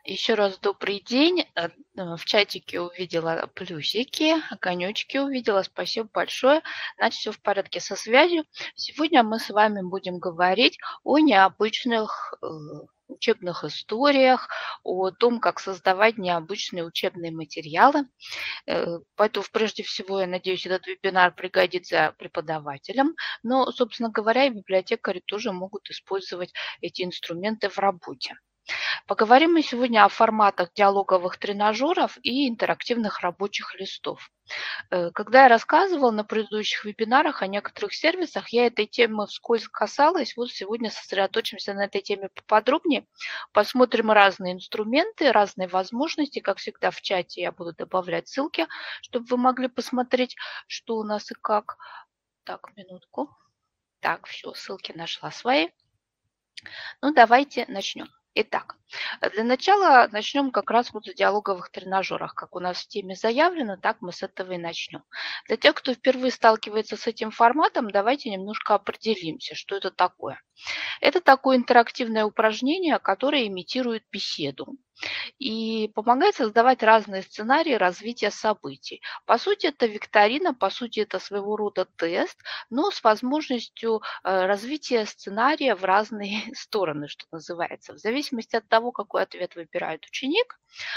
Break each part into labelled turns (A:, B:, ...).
A: Еще раз добрый день. В чатике увидела плюсики, огонечки увидела. Спасибо большое. Значит, все в порядке со связью. Сегодня мы с вами будем говорить о необычных учебных историях, о том, как создавать необычные учебные материалы. Поэтому, прежде всего, я надеюсь, этот вебинар пригодится преподавателям. Но, собственно говоря, и библиотекари тоже могут использовать эти инструменты в работе. Поговорим мы сегодня о форматах диалоговых тренажеров и интерактивных рабочих листов. Когда я рассказывала на предыдущих вебинарах о некоторых сервисах, я этой темы вскользь касалась. Вот сегодня сосредоточимся на этой теме поподробнее. Посмотрим разные инструменты, разные возможности. Как всегда в чате я буду добавлять ссылки, чтобы вы могли посмотреть, что у нас и как. Так, минутку. Так, все, ссылки нашла свои. Ну, давайте начнем. Итак, для начала начнем как раз вот с диалоговых тренажерах. Как у нас в теме заявлено, так мы с этого и начнем. Для тех, кто впервые сталкивается с этим форматом, давайте немножко определимся, что это такое. Это такое интерактивное упражнение, которое имитирует беседу и помогает создавать разные сценарии развития событий. По сути, это викторина, по сути, это своего рода тест, но с возможностью развития сценария в разные стороны, что называется. В зависимости от того, какой ответ выбирает ученик,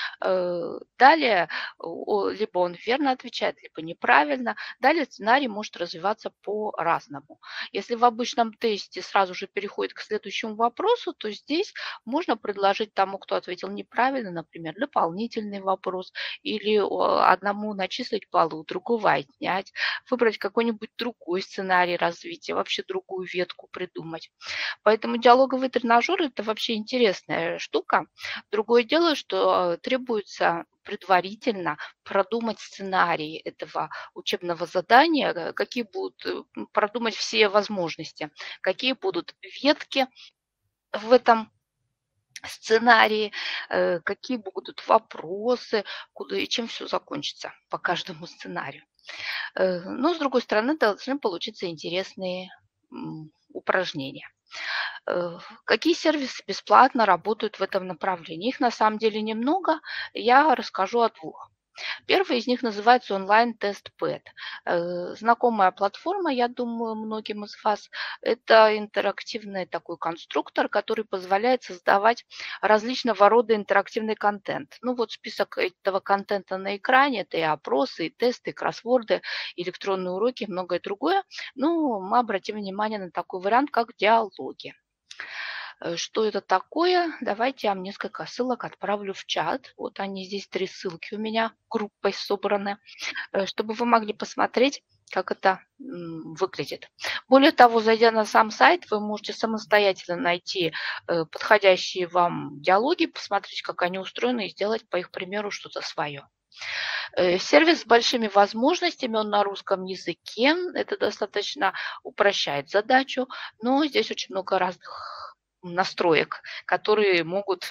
A: далее либо он верно отвечает, либо неправильно. Далее сценарий может развиваться по-разному. Если в обычном тесте сразу же переходит к следующему вопросу, то здесь можно предложить тому, кто ответил неправильно, например, дополнительный вопрос, или одному начислить баллы, у другого отнять, выбрать какой-нибудь другой сценарий развития, вообще другую ветку придумать. Поэтому диалоговый тренажер – это вообще интересная штука. Другое дело, что требуется предварительно продумать сценарий этого учебного задания, какие будут, продумать все возможности, какие будут ветки в этом сценарии, какие будут вопросы, куда и чем все закончится по каждому сценарию. Но, с другой стороны, должны получиться интересные упражнения. Какие сервисы бесплатно работают в этом направлении? Их на самом деле немного. Я расскажу о двух. Первый из них называется онлайн-тест-пэд. Знакомая платформа, я думаю, многим из вас. Это интерактивный такой конструктор, который позволяет создавать различного рода интерактивный контент. Ну вот список этого контента на экране. Это и опросы, и тесты, и кроссворды, электронные уроки, и многое другое. Ну, мы обратим внимание на такой вариант, как диалоги. Что это такое? Давайте я вам несколько ссылок отправлю в чат. Вот они здесь, 3 ссылки у меня группой собраны, чтобы вы могли посмотреть, как это выглядит. Более того, зайдя на сам сайт, вы можете самостоятельно найти подходящие вам диалоги, посмотреть, как они устроены, и сделать по их примеру что-то свое. Сервис с большими возможностями, он на русском языке. Это достаточно упрощает задачу, но здесь очень много разных настроек, которые могут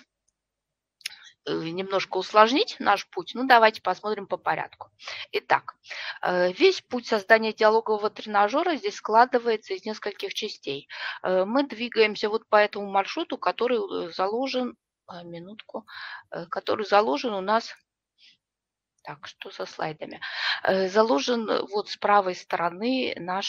A: немножко усложнить наш путь. Ну, давайте посмотрим по порядку. Итак, весь путь создания диалогового тренажера здесь складывается из нескольких частей. Мы двигаемся вот по этому маршруту, который заложен, минутку, который заложен у нас. Так, что со слайдами? Заложен вот с правой стороны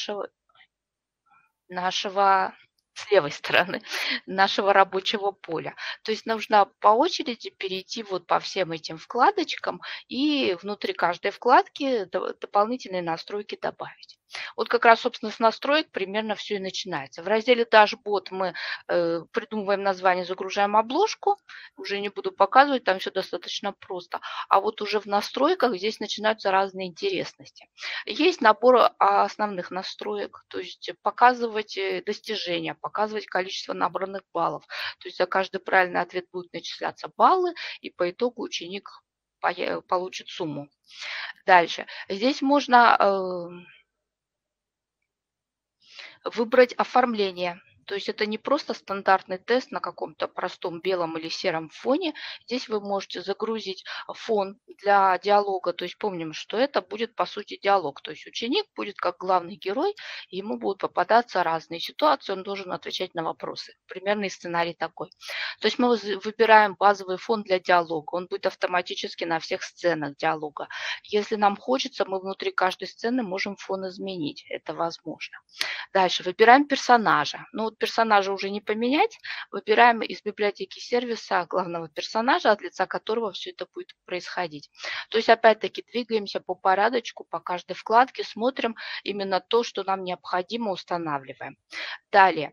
A: нашего с левой стороны нашего рабочего поля. То есть нужно по очереди перейти вот по всем этим вкладочкам и внутри каждой вкладки дополнительные настройки добавить. Вот как раз, собственно, с настроек примерно все и начинается. В разделе «Дашбот» мы придумываем название, загружаем обложку. Уже не буду показывать, там все достаточно просто. А вот уже в настройках здесь начинаются разные интересности. Есть набор основных настроек, то есть показывать достижения, показывать количество набранных баллов. То есть за каждый правильный ответ будут начисляться баллы, и по итогу ученик получит сумму. Дальше. Здесь можно выбрать оформление. То есть это не просто стандартный тест на каком-то простом белом или сером фоне. Здесь вы можете загрузить фон для диалога. То есть помним, что это будет по сути диалог. То есть ученик будет как главный герой, и ему будут попадаться разные ситуации, он должен отвечать на вопросы. Примерный сценарий такой. То есть мы выбираем базовый фон для диалога. Он будет автоматически на всех сценах диалога. Если нам хочется, мы внутри каждой сцены можем фон изменить. Это возможно. Дальше выбираем персонажа. Ну вот персонажа уже не поменять. Выбираем из библиотеки сервиса главного персонажа, от лица которого все это будет происходить. То есть опять-таки двигаемся по порядочку, по каждой вкладке, смотрим именно то, что нам необходимо, устанавливаем. Далее.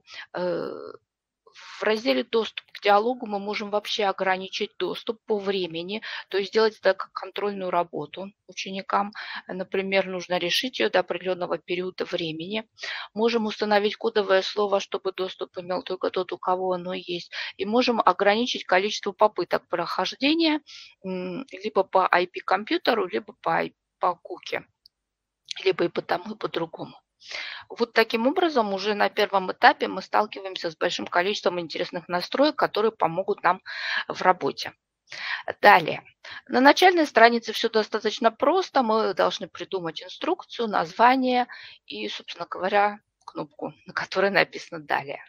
A: В разделе «Доступ к диалогу» мы можем вообще ограничить доступ по времени, то есть сделать это как контрольную работу ученикам. Например, нужно решить ее до определенного периода времени. Можем установить кодовое слово, чтобы доступ имел только тот, у кого оно есть. И можем ограничить количество попыток прохождения либо по IP-компьютеру, либо по куке, либо и по тому, и по другому. Вот таким образом уже на первом этапе мы сталкиваемся с большим количеством интересных настроек, которые помогут нам в работе. Далее. На начальной странице все достаточно просто. Мы должны придумать инструкцию, название и, собственно говоря, кнопку, на которой написано «Далее».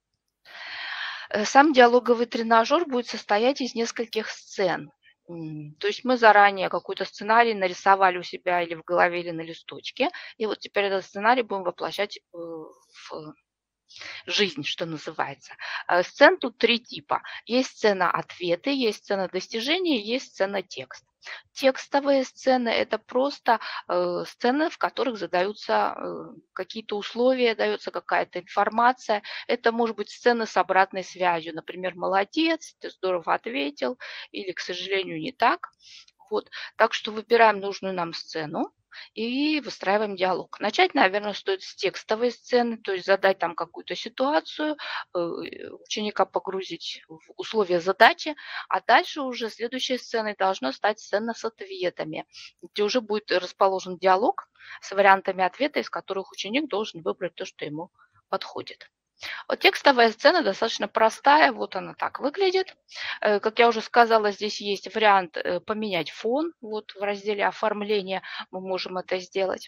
A: Сам диалоговый тренажер будет состоять из нескольких сцен. То есть мы заранее какой-то сценарий нарисовали у себя или в голове, или на листочке. И вот теперь этот сценарий будем воплощать в жизнь, что называется. Сцен тут 3 типа. Есть сцена ответы, есть сцена достижения, есть сцена текст. Текстовые сцены – это просто сцены, в которых задаются какие-то условия, дается какая-то информация. Это может быть сцены с обратной связью. Например, «молодец», «ты здорово ответил» или «к сожалению, не так». Вот. Так что выбираем нужную нам сцену и выстраиваем диалог. Начать, наверное, стоит с текстовой сцены, то есть задать там какую-то ситуацию, ученика погрузить в условия задачи, а дальше уже следующей сценой должна стать сцена с ответами, где уже будет расположен диалог с вариантами ответа, из которых ученик должен выбрать то, что ему подходит. Вот текстовая сцена достаточно простая, вот она так выглядит. Как я уже сказала, здесь есть вариант поменять фон. Вот в разделе оформления мы можем это сделать.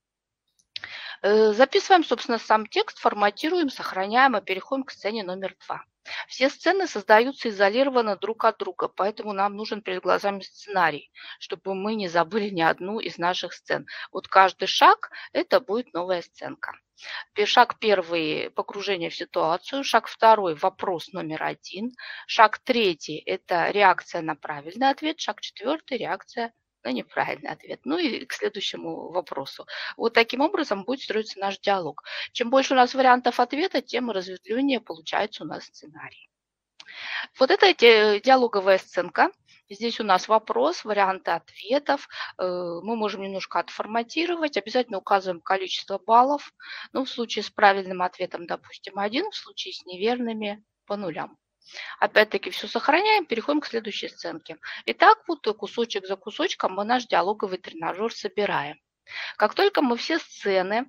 A: Записываем, собственно, сам текст, форматируем, сохраняем и переходим к сцене номер 2. Все сцены создаются изолированно друг от друга, поэтому нам нужен перед глазами сценарий, чтобы мы не забыли ни одну из наших сцен. Вот каждый шаг – это будет новая сценка. Шаг первый – погружение в ситуацию. Шаг второй – вопрос номер 1. Шаг третий – это реакция на правильный ответ. Шаг четвертый – реакция на неправильный ответ. Ну и к следующему вопросу. Вот таким образом будет строиться наш диалог. Чем больше у нас вариантов ответа, тем разветвленнее получается у нас сценарий. Вот это диалоговая сценка. Здесь у нас вопрос, варианты ответов. Мы можем немножко отформатировать. Обязательно указываем количество баллов. Ну, в случае с правильным ответом, допустим, 1, в случае с неверными по нулям. Опять-таки все сохраняем, переходим к следующей сценке. Итак, вот кусочек за кусочком мы наш диалоговый тренажер собираем. Как только мы все сцены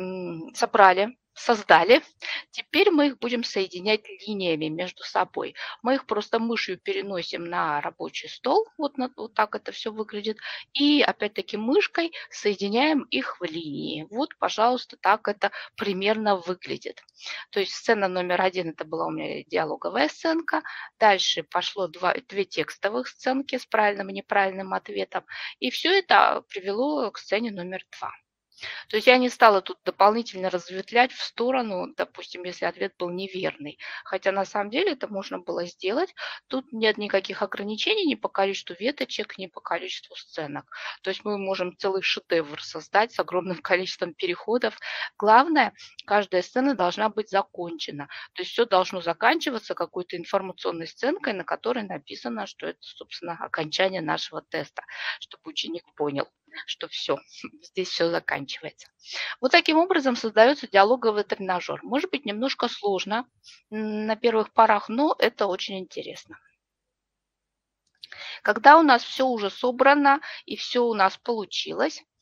A: собрали, создали, теперь мы их будем соединять линиями между собой. Мы их просто мышью переносим на рабочий стол, вот так это все выглядит, и опять-таки мышкой соединяем их в линии. Вот, пожалуйста, так это примерно выглядит. То есть сцена номер 1 это была у меня диалоговая сценка, дальше пошло две текстовых сценки с правильным и неправильным ответом, и все это привело к сцене номер 2. То есть я не стала тут дополнительно разветвлять в сторону, допустим, если ответ был неверный. Хотя на самом деле это можно было сделать. Тут нет никаких ограничений ни по количеству веточек, ни по количеству сценок. То есть мы можем целый шедевр создать с огромным количеством переходов. Главное, каждая сцена должна быть закончена. То есть все должно заканчиваться какой-то информационной сценкой, на которой написано, что это, собственно, окончание нашего теста, чтобы ученик понял, что все, здесь все заканчивается. Вот таким образом создается диалоговый тренажер. Может быть, немножко сложно на первых порах, но это очень интересно. Когда у нас все уже собрано и все у нас получилось,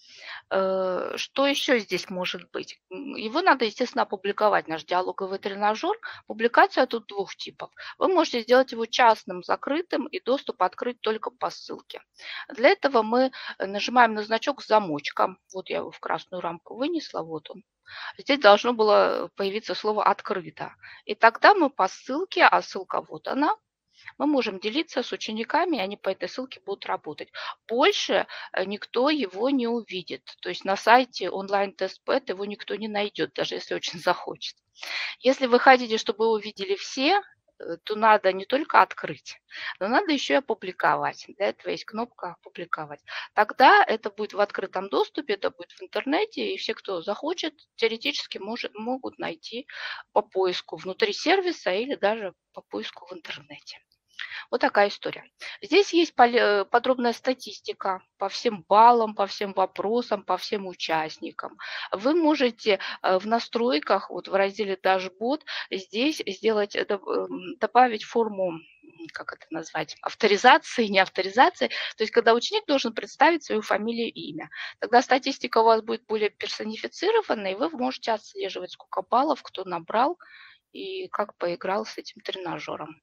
A: Что еще здесь может быть? Его надо, естественно, опубликовать, наш диалоговый тренажер. Публикация тут двух типов. Вы можете сделать его частным, закрытым и доступ открыть только по ссылке. Для этого мы нажимаем на значок с замочком. Вот я его в красную рамку вынесла, вот он. Здесь должно было появиться слово «открыто». И тогда мы по ссылке, а ссылка вот она, мы можем делиться с учениками, и они по этой ссылке будут работать. Больше никто его не увидит. То есть на сайте онлайн-тест-пэт его никто не найдет, даже если очень захочет. Если вы хотите, чтобы его увидели все, то надо не только открыть, но надо еще и опубликовать. Для этого есть кнопка «Опубликовать». Тогда это будет в открытом доступе, это будет в интернете, и все, кто захочет, теоретически могут найти по поиску внутри сервиса или даже по поиску в интернете. Вот такая история. Здесь есть подробная статистика по всем баллам, по всем вопросам, по всем участникам. Вы можете в настройках, вот в разделе «Дашбот», здесь добавить форму, как это назвать, авторизации, не авторизации. То есть когда ученик должен представить свою фамилию и имя. Тогда статистика у вас будет более персонифицированная, и вы можете отслеживать, сколько баллов кто набрал и как поиграл с этим тренажером.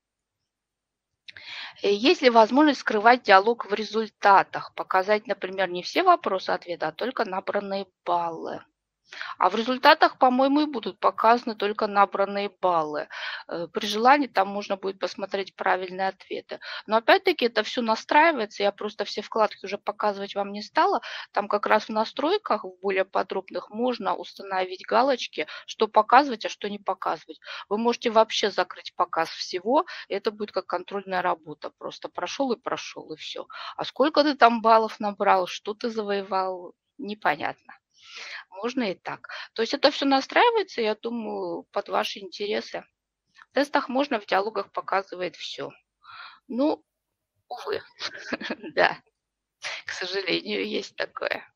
A: Есть ли возможность скрывать диалог в результатах, показать, например, не все вопросы-ответы, а только набранные баллы? А в результатах, по-моему, и будут показаны только набранные баллы. При желании там можно будет посмотреть правильные ответы. Но опять-таки это все настраивается. Я просто все вкладки уже показывать вам не стала. Там как раз в настройках, в более подробных, можно установить галочки, что показывать, а что не показывать. Вы можете вообще закрыть показ всего. И это будет как контрольная работа. Просто прошел, и все. А сколько ты там баллов набрал, что ты завоевал, непонятно. Можно и так. То есть это все настраивается, я думаю, под ваши интересы. В тестах можно, в диалогах показывает все. Ну, увы, да, к сожалению, есть такое.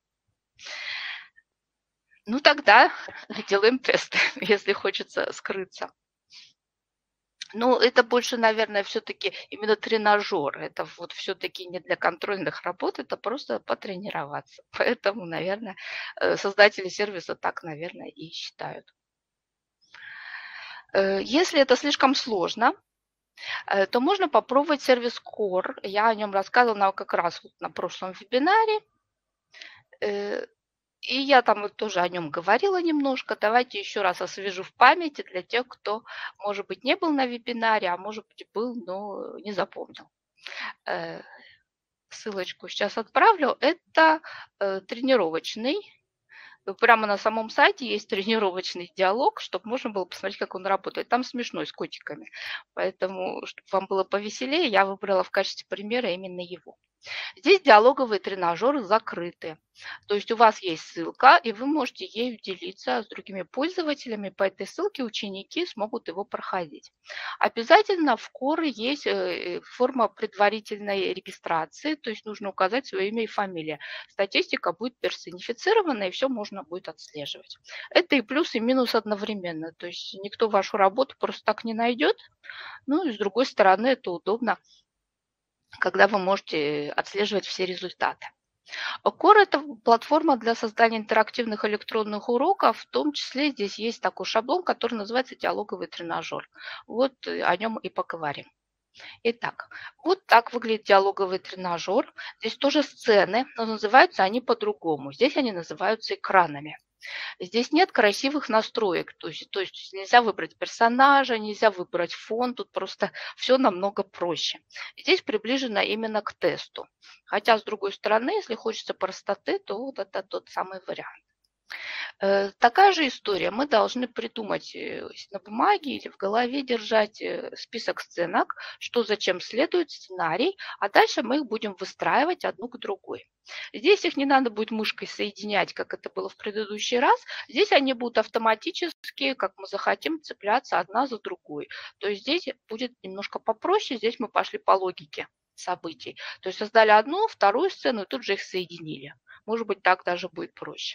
A: Ну, тогда делаем тест, если хочется скрыться. Ну, это больше, наверное, все-таки именно тренажер. Это вот все-таки не для контрольных работ, это просто потренироваться. Поэтому, наверное, создатели сервиса так, наверное, и считают. Если это слишком сложно, то можно попробовать сервис Core. Я о нем рассказывала как раз вот на прошлом вебинаре. И я там вот тоже о нем говорила немножко. Давайте еще раз освежу в памяти для тех, кто, может быть, не был на вебинаре, а может быть, был, но не запомнил. Ссылочку сейчас отправлю. Это тренировочный. Прямо на самом сайте есть тренировочный диалог, чтобы можно было посмотреть, как он работает. Там смешной, с котиками. Поэтому, чтобы вам было повеселее, я выбрала в качестве примера именно его. Здесь диалоговые тренажеры закрыты. То есть у вас есть ссылка, и вы можете ею делиться с другими пользователями. По этой ссылке ученики смогут его проходить. Обязательно в Core есть форма предварительной регистрации, то есть нужно указать свое имя и фамилию. Статистика будет персонифицирована, и все можно будет отслеживать. Это и плюс, и минус одновременно. То есть никто вашу работу просто так не найдет. Ну и с другой стороны, это удобно, когда вы можете отслеживать все результаты. Core – это платформа для создания интерактивных электронных уроков. В том числе здесь есть такой шаблон, который называется диалоговый тренажер. Вот о нем и поговорим. Итак, вот так выглядит диалоговый тренажер. Здесь тоже сцены, но называются они по-другому. Здесь они называются экранами. Здесь нет красивых настроек, то есть нельзя выбрать персонажа, нельзя выбрать фон, тут просто все намного проще. Здесь приближено именно к тесту. Хотя, с другой стороны, если хочется простоты, то вот это тот самый вариант. Такая же история. Мы должны придумать на бумаге или в голове держать список сценок, что зачем следует, сценарий, а дальше мы их будем выстраивать одну к другой. Здесь их не надо будет мышкой соединять, как это было в предыдущий раз. Здесь они будут автоматически, как мы захотим, цепляться одна за другой. То есть здесь будет немножко попроще, здесь мы пошли по логике событий. То есть создали одну, вторую сцену и тут же их соединили. Может быть, так даже будет проще.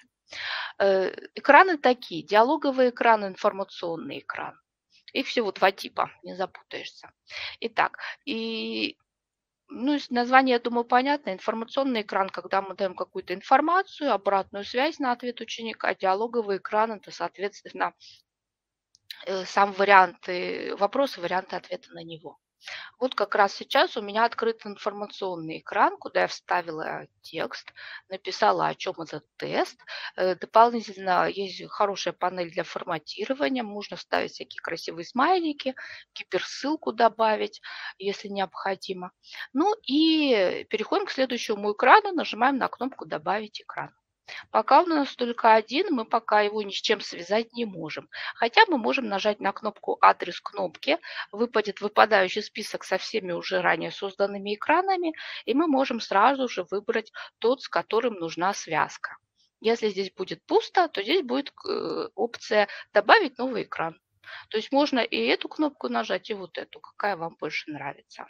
A: Экраны такие. Диалоговый экран, информационный экран. Их всего два типа, не запутаешься. Итак, и Ну, название, я думаю, понятно. Информационный экран, когда мы даем какую-то информацию, обратную связь на ответ ученика. Диалоговый экран – это, соответственно, сам вариант вопроса, варианты ответа на него. Вот как раз сейчас у меня открыт информационный экран, куда я вставила текст, написала, о чем этот тест. Дополнительно есть хорошая панель для форматирования. Можно вставить всякие красивые смайлики, гиперссылку добавить, если необходимо. Ну и переходим к следующему экрану, нажимаем на кнопку «Добавить экран». Пока у нас только один, мы пока его ни с чем связать не можем. Хотя мы можем нажать на кнопку «Адрес кнопки», выпадет выпадающий список со всеми уже ранее созданными экранами, и мы можем сразу же выбрать тот, с которым нужна связка. Если здесь будет пусто, то здесь будет опция «Добавить новый экран». То есть можно и эту кнопку нажать, и вот эту, какая вам больше нравится.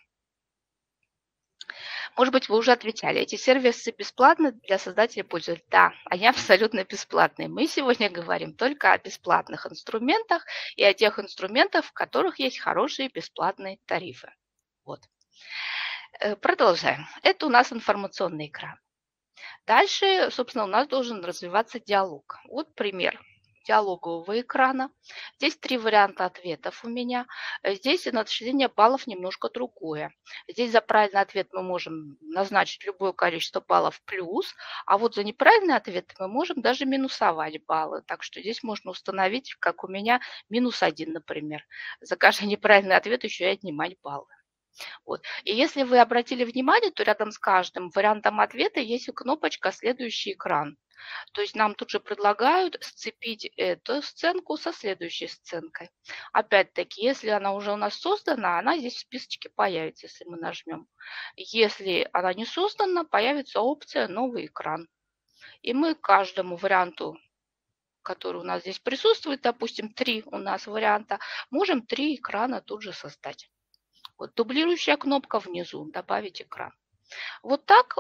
A: Может быть, вы уже отвечали, эти сервисы бесплатны для создателей и пользователей? Да, они абсолютно бесплатные. Мы сегодня говорим только о бесплатных инструментах и о тех инструментах, в которых есть хорошие бесплатные тарифы. Вот. Продолжаем. Это у нас информационный экран. Дальше, собственно, у нас должен развиваться диалог. Вот пример диалогового экрана. Здесь 3 варианта ответов у меня. Здесь начисление баллов немножко другое. Здесь за правильный ответ мы можем назначить любое количество баллов плюс, а вот за неправильный ответ мы можем даже минусовать баллы. Так что здесь можно установить, как у меня, -1, например. За каждый неправильный ответ еще и отнимать баллы. Вот. И если вы обратили внимание, то рядом с каждым вариантом ответа есть кнопочка «Следующий экран». То есть нам тут же предлагают сцепить эту сценку со следующей сценкой. Опять-таки, если она уже у нас создана, она здесь в списочке появится, если мы нажмем. Если она не создана, появится опция «Новый экран». И мы к каждому варианту, который у нас здесь присутствует, допустим, 3 у нас варианта, можем 3 экрана тут же создать. Вот дублирующая кнопка внизу «Добавить экран». Вот так,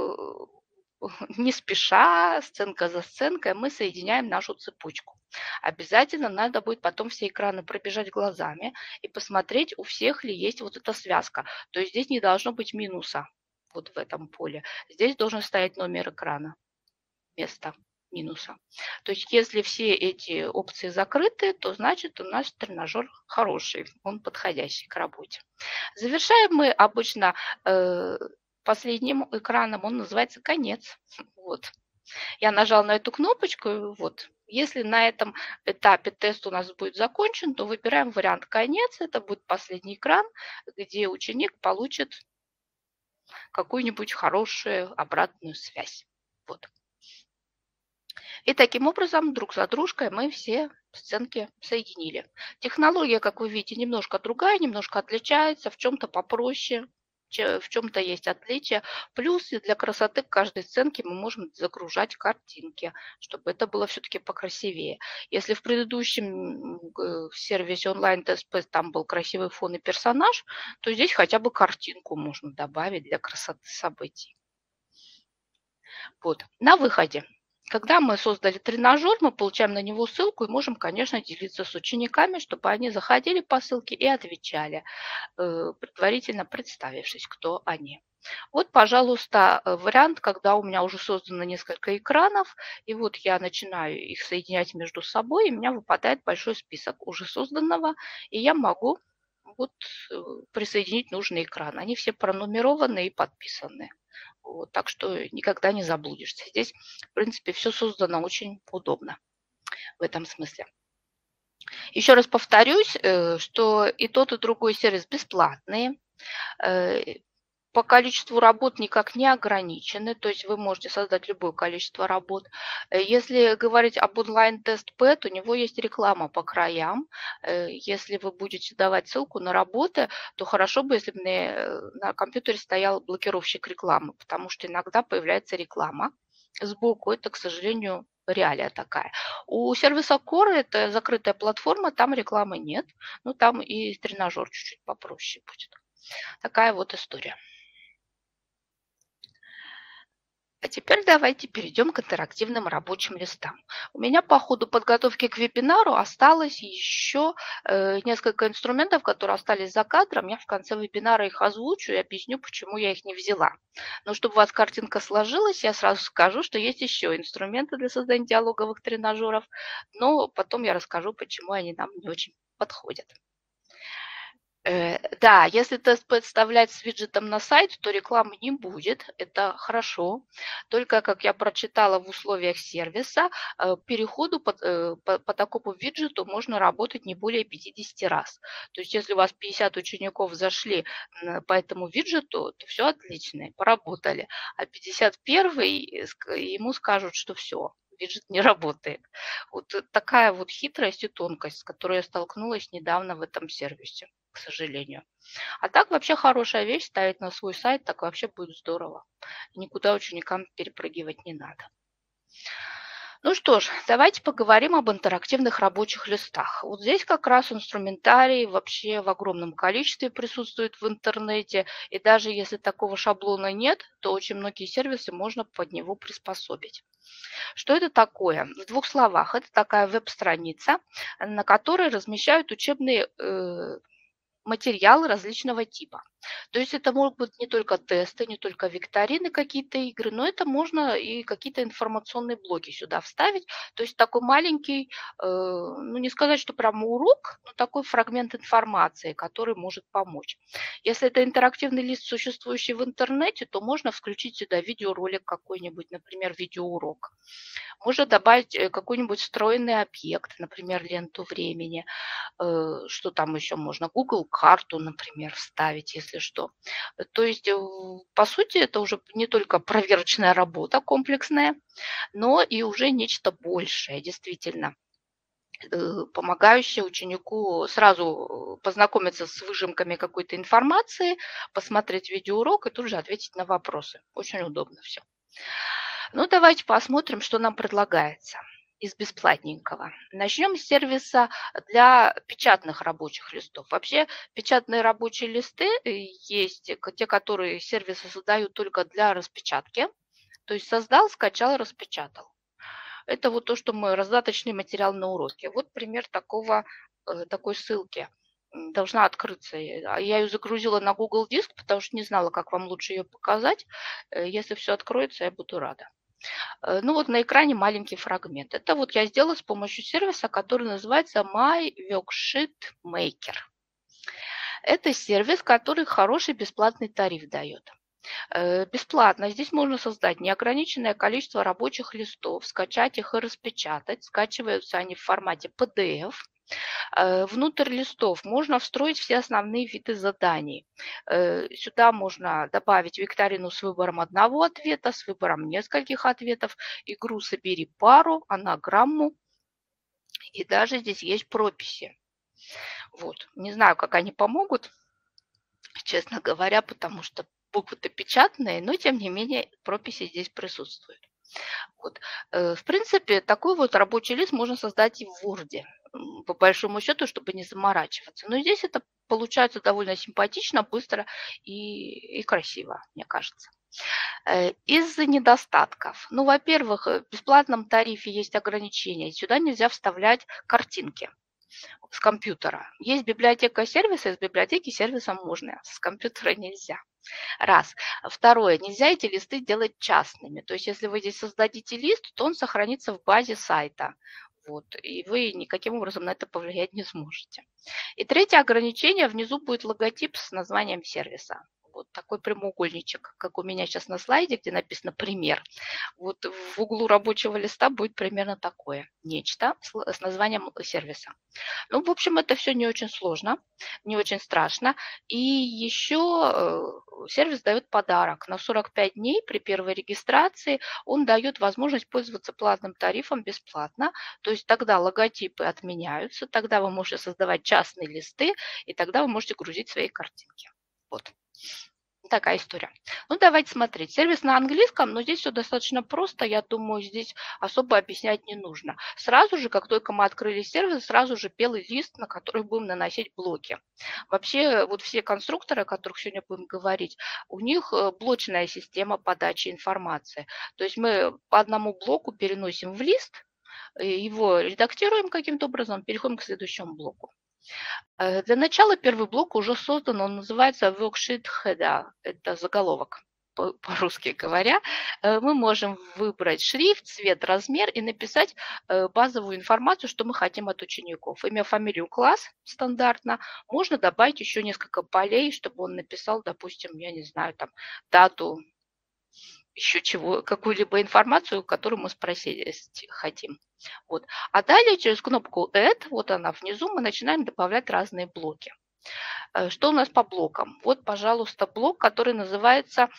A: не спеша, сценка за сценкой, мы соединяем нашу цепочку. Обязательно надо будет потом все экраны пробежать глазами и посмотреть, у всех ли есть вот эта связка. То есть здесь не должно быть минуса вот в этом поле. Здесь должен стоять номер экрана вместо минуса. То есть если все эти опции закрыты, то значит у нас тренажер хороший, он подходящий к работе. Завершаем мы обычно последним экраном, он называется «Конец». Вот. Я нажала на эту кнопочку, и вот. Если на этом этапе тест у нас будет закончен, то выбираем вариант «Конец». Это будет последний экран, где ученик получит какую-нибудь хорошую обратную связь. Вот. И таким образом друг за дружкой мы все сценки соединили. Технология, как вы видите, немножко другая, немножко отличается, в чем-то попроще, в чем-то есть отличия. Плюс и для красоты к каждой сценке мы можем загружать картинки, чтобы это было все-таки покрасивее. Если в предыдущем сервисе онлайн-тест там был красивый фон и персонаж, то здесь хотя бы картинку можно добавить для красоты событий. Вот. На выходе. Когда мы создали тренажер, мы получаем на него ссылку и можем, конечно, делиться с учениками, чтобы они заходили по ссылке и отвечали, предварительно представившись, кто они. Вот, пожалуйста, вариант, когда у меня уже создано несколько экранов, и вот я начинаю их соединять между собой, и у меня выпадает большой список уже созданного, и я могу вот присоединить нужный экран. Они все пронумерованы и подписаны. Вот, так что никогда не заблудишься. Здесь, в принципе, все создано очень удобно в этом смысле. Еще раз повторюсь, что и тот, и другой сервис бесплатные. По количеству работ никак не ограничены, то есть вы можете создать любое количество работ. Если говорить об онлайн-тест-П, то у него есть реклама по краям. Если вы будете давать ссылку на работы, то хорошо бы, если бы на компьютере стоял блокировщик рекламы, потому что иногда появляется реклама сбоку. Это, к сожалению, реалия такая. У сервиса Core, это закрытая платформа, там рекламы нет, но там и тренажер чуть-чуть попроще будет. Такая вот история. А теперь давайте перейдем к интерактивным рабочим листам. У меня по ходу подготовки к вебинару осталось еще несколько инструментов, которые остались за кадром. Я в конце вебинара их озвучу и объясню, почему я их не взяла. Но чтобы у вас картинка сложилась, я сразу скажу, что есть еще инструменты для создания диалоговых тренажеров, но потом я расскажу, почему они нам не очень подходят. Да, если тест представлять с виджетом на сайт, то рекламы не будет, это хорошо. Только, как я прочитала в условиях сервиса, переходу по такому виджету можно работать не более 50 раз. То есть, если у вас 50 учеников зашли по этому виджету, то все отлично, поработали. А 51-й ему скажут, что все, виджет не работает. Вот такая вот хитрость и тонкость, с которой я столкнулась недавно в этом сервисе, к сожалению. А так вообще хорошая вещь, ставить на свой сайт, так вообще будет здорово. Никуда ученикам перепрыгивать не надо. Ну что ж, давайте поговорим об интерактивных рабочих листах. Вот здесь как раз инструментарий вообще в огромном количестве присутствует в интернете. И даже если такого шаблона нет, то очень многие сервисы можно под него приспособить. Что это такое? В двух словах, это такая веб-страница, на которой размещают учебные материалы различного типа. То есть это могут быть не только тесты, не только викторины, какие-то игры, но это можно и какие-то информационные блоки сюда вставить. То есть такой маленький, ну не сказать, что прямо урок, но такой фрагмент информации, который может помочь. Если это интерактивный лист, существующий в интернете, то можно включить сюда видеоролик какой-нибудь, например, видеоурок. Можно добавить какой-нибудь встроенный объект, например, ленту времени. Что там еще можно? Google карту, например, вставить, если что. То есть, по сути, это уже не только проверочная работа комплексная, но и уже нечто большее, действительно, помогающее ученику сразу познакомиться с выжимками какой-то информации, посмотреть видеоурок и тут же ответить на вопросы. Очень удобно все. Ну, давайте посмотрим, что нам предлагается из бесплатненького. Начнем с сервиса для печатных рабочих листов. Вообще печатные рабочие листы есть, те, которые сервисы создают только для распечатки. То есть создал, скачал, распечатал. Это вот то, что мы раздаточный материал на уроке. Вот пример такой ссылки. Должна открыться. Я ее загрузила на Google Диск, потому что не знала, как вам лучше ее показать. Если все откроется, я буду рада. Ну вот на экране маленький фрагмент. Это вот я сделала с помощью сервиса, который называется My Worksheet Maker. Это сервис, который хороший бесплатный тариф дает. Бесплатно. Здесь можно создать неограниченное количество рабочих листов, скачать их и распечатать. Скачиваются они в формате PDF. Внутрь листов можно встроить все основные виды заданий. Сюда можно добавить викторину с выбором одного ответа, с выбором нескольких ответов, игру «Собери пару», анаграмму. И даже здесь есть прописи. Вот. Не знаю, как они помогут, честно говоря, потому что буквы-то печатные, но тем не менее прописи здесь присутствуют. Вот. В принципе, такой вот рабочий лист можно создать и в Word, по большому счету, чтобы не заморачиваться. Но здесь это получается довольно симпатично, быстро и красиво, мне кажется. Из недостатков. Ну, во-первых, в бесплатном тарифе есть ограничения. Сюда нельзя вставлять картинки с компьютера. Есть библиотека сервиса, из библиотеки сервиса можно, с компьютера нельзя. Раз. Второе. Нельзя эти листы делать частными. То есть, если вы здесь создадите лист, то он сохранится в базе сайта. Вот, и вы никаким образом на это повлиять не сможете. И третье ограничение. Внизу будет логотип с названием сервиса. Вот такой прямоугольничек, как у меня сейчас на слайде, где написано «Пример». Вот в углу рабочего листа будет примерно такое нечто с названием сервиса. Ну, в общем, это все не очень сложно, не очень страшно. И еще сервис дает подарок. На 45 дней при первой регистрации он дает возможность пользоваться платным тарифом бесплатно. То есть тогда логотипы отменяются, тогда вы можете создавать частные листы, и тогда вы можете грузить свои картинки. Вот. Такая история. Ну, давайте смотреть. Сервис на английском, но здесь все достаточно просто. Я думаю, здесь особо объяснять не нужно. Сразу же, как только мы открыли сервис, сразу же белый лист, на который будем наносить блоки. Вообще, вот все конструкторы, о которых сегодня будем говорить, у них блочная система подачи информации. То есть мы по одному блоку переносим в лист, его редактируем каким-то образом, переходим к следующему блоку. Для начала первый блок уже создан, он называется Worksheet Header, это заголовок по-русски говоря. Мы можем выбрать шрифт, цвет, размер и написать базовую информацию, что мы хотим от учеников. Имя, фамилию, класс стандартно. Можно добавить еще несколько полей, чтобы он написал, допустим, я не знаю, там, дату, еще чего, какую-либо информацию, которую мы спросить хотим. Вот. А далее через кнопку Add, вот она внизу, мы начинаем добавлять разные блоки. Что у нас по блокам? Вот, пожалуйста, блок, который называется,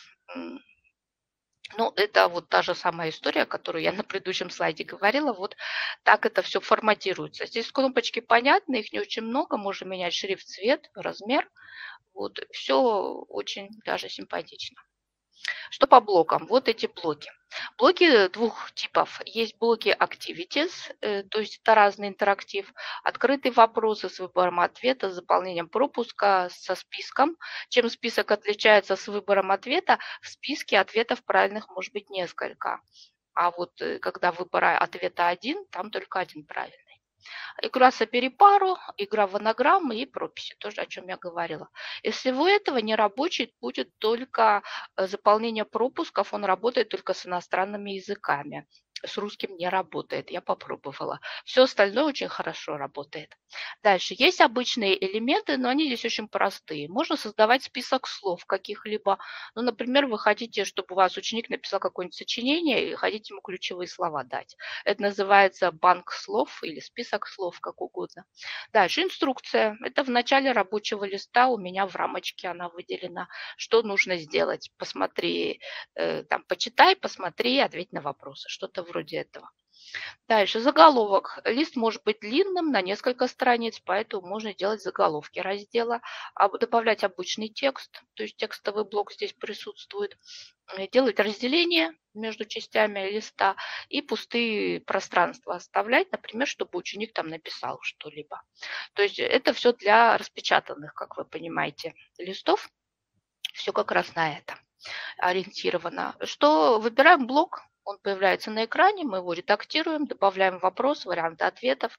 A: ну, это вот та же самая история, которую я на предыдущем слайде говорила. Вот так это все форматируется. Здесь кнопочки понятны, их не очень много. Можем менять шрифт, цвет, размер. Вот, все очень даже симпатично. Что по блокам? Вот эти блоки. Блоки двух типов. Есть блоки Activities, то есть это разный интерактив, открытые вопросы с выбором ответа, с заполнением пропуска, со списком. Чем список отличается с выбором ответа? В списке ответов правильных может быть несколько. А вот когда выбор ответа один, там только один правильный. Игра «Собери пару», игра в анаграммы и прописи, тоже о чем я говорила. Из всего этого нерабочий будет только заполнение пропусков, он работает только с иностранными языками. С русским не работает, я попробовала. Все остальное очень хорошо работает. Дальше. Есть обычные элементы, но они здесь очень простые. Можно создавать список слов каких-либо. Ну, например, вы хотите, чтобы у вас ученик написал какое-нибудь сочинение и хотите ему ключевые слова дать. Это называется банк слов или список слов, как угодно. Дальше. Инструкция. Это в начале рабочего листа у меня в рамочке она выделена. Что нужно сделать? Посмотри, там, почитай, посмотри, ответь на вопросы. Что-то вроде этого. Дальше заголовок. Лист может быть длинным на несколько страниц, поэтому можно делать заголовки раздела, добавлять обычный текст, то есть текстовый блок здесь присутствует, делать разделение между частями листа и пустые пространства оставлять, например, чтобы ученик там написал что-либо. То есть это все для распечатанных, как вы понимаете, листов. Все как раз на это ориентировано. Что выбираем блок, он появляется на экране, мы его редактируем, добавляем вопрос, варианты ответов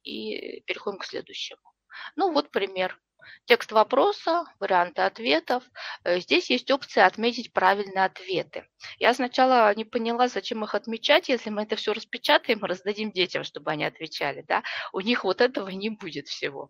A: и переходим к следующему. Ну вот пример. Текст вопроса, варианты ответов. Здесь есть опция «Отметить правильные ответы». Я сначала не поняла, зачем их отмечать, если мы это все распечатаем и раздадим детям, чтобы они отвечали. Да? У них вот этого не будет всего.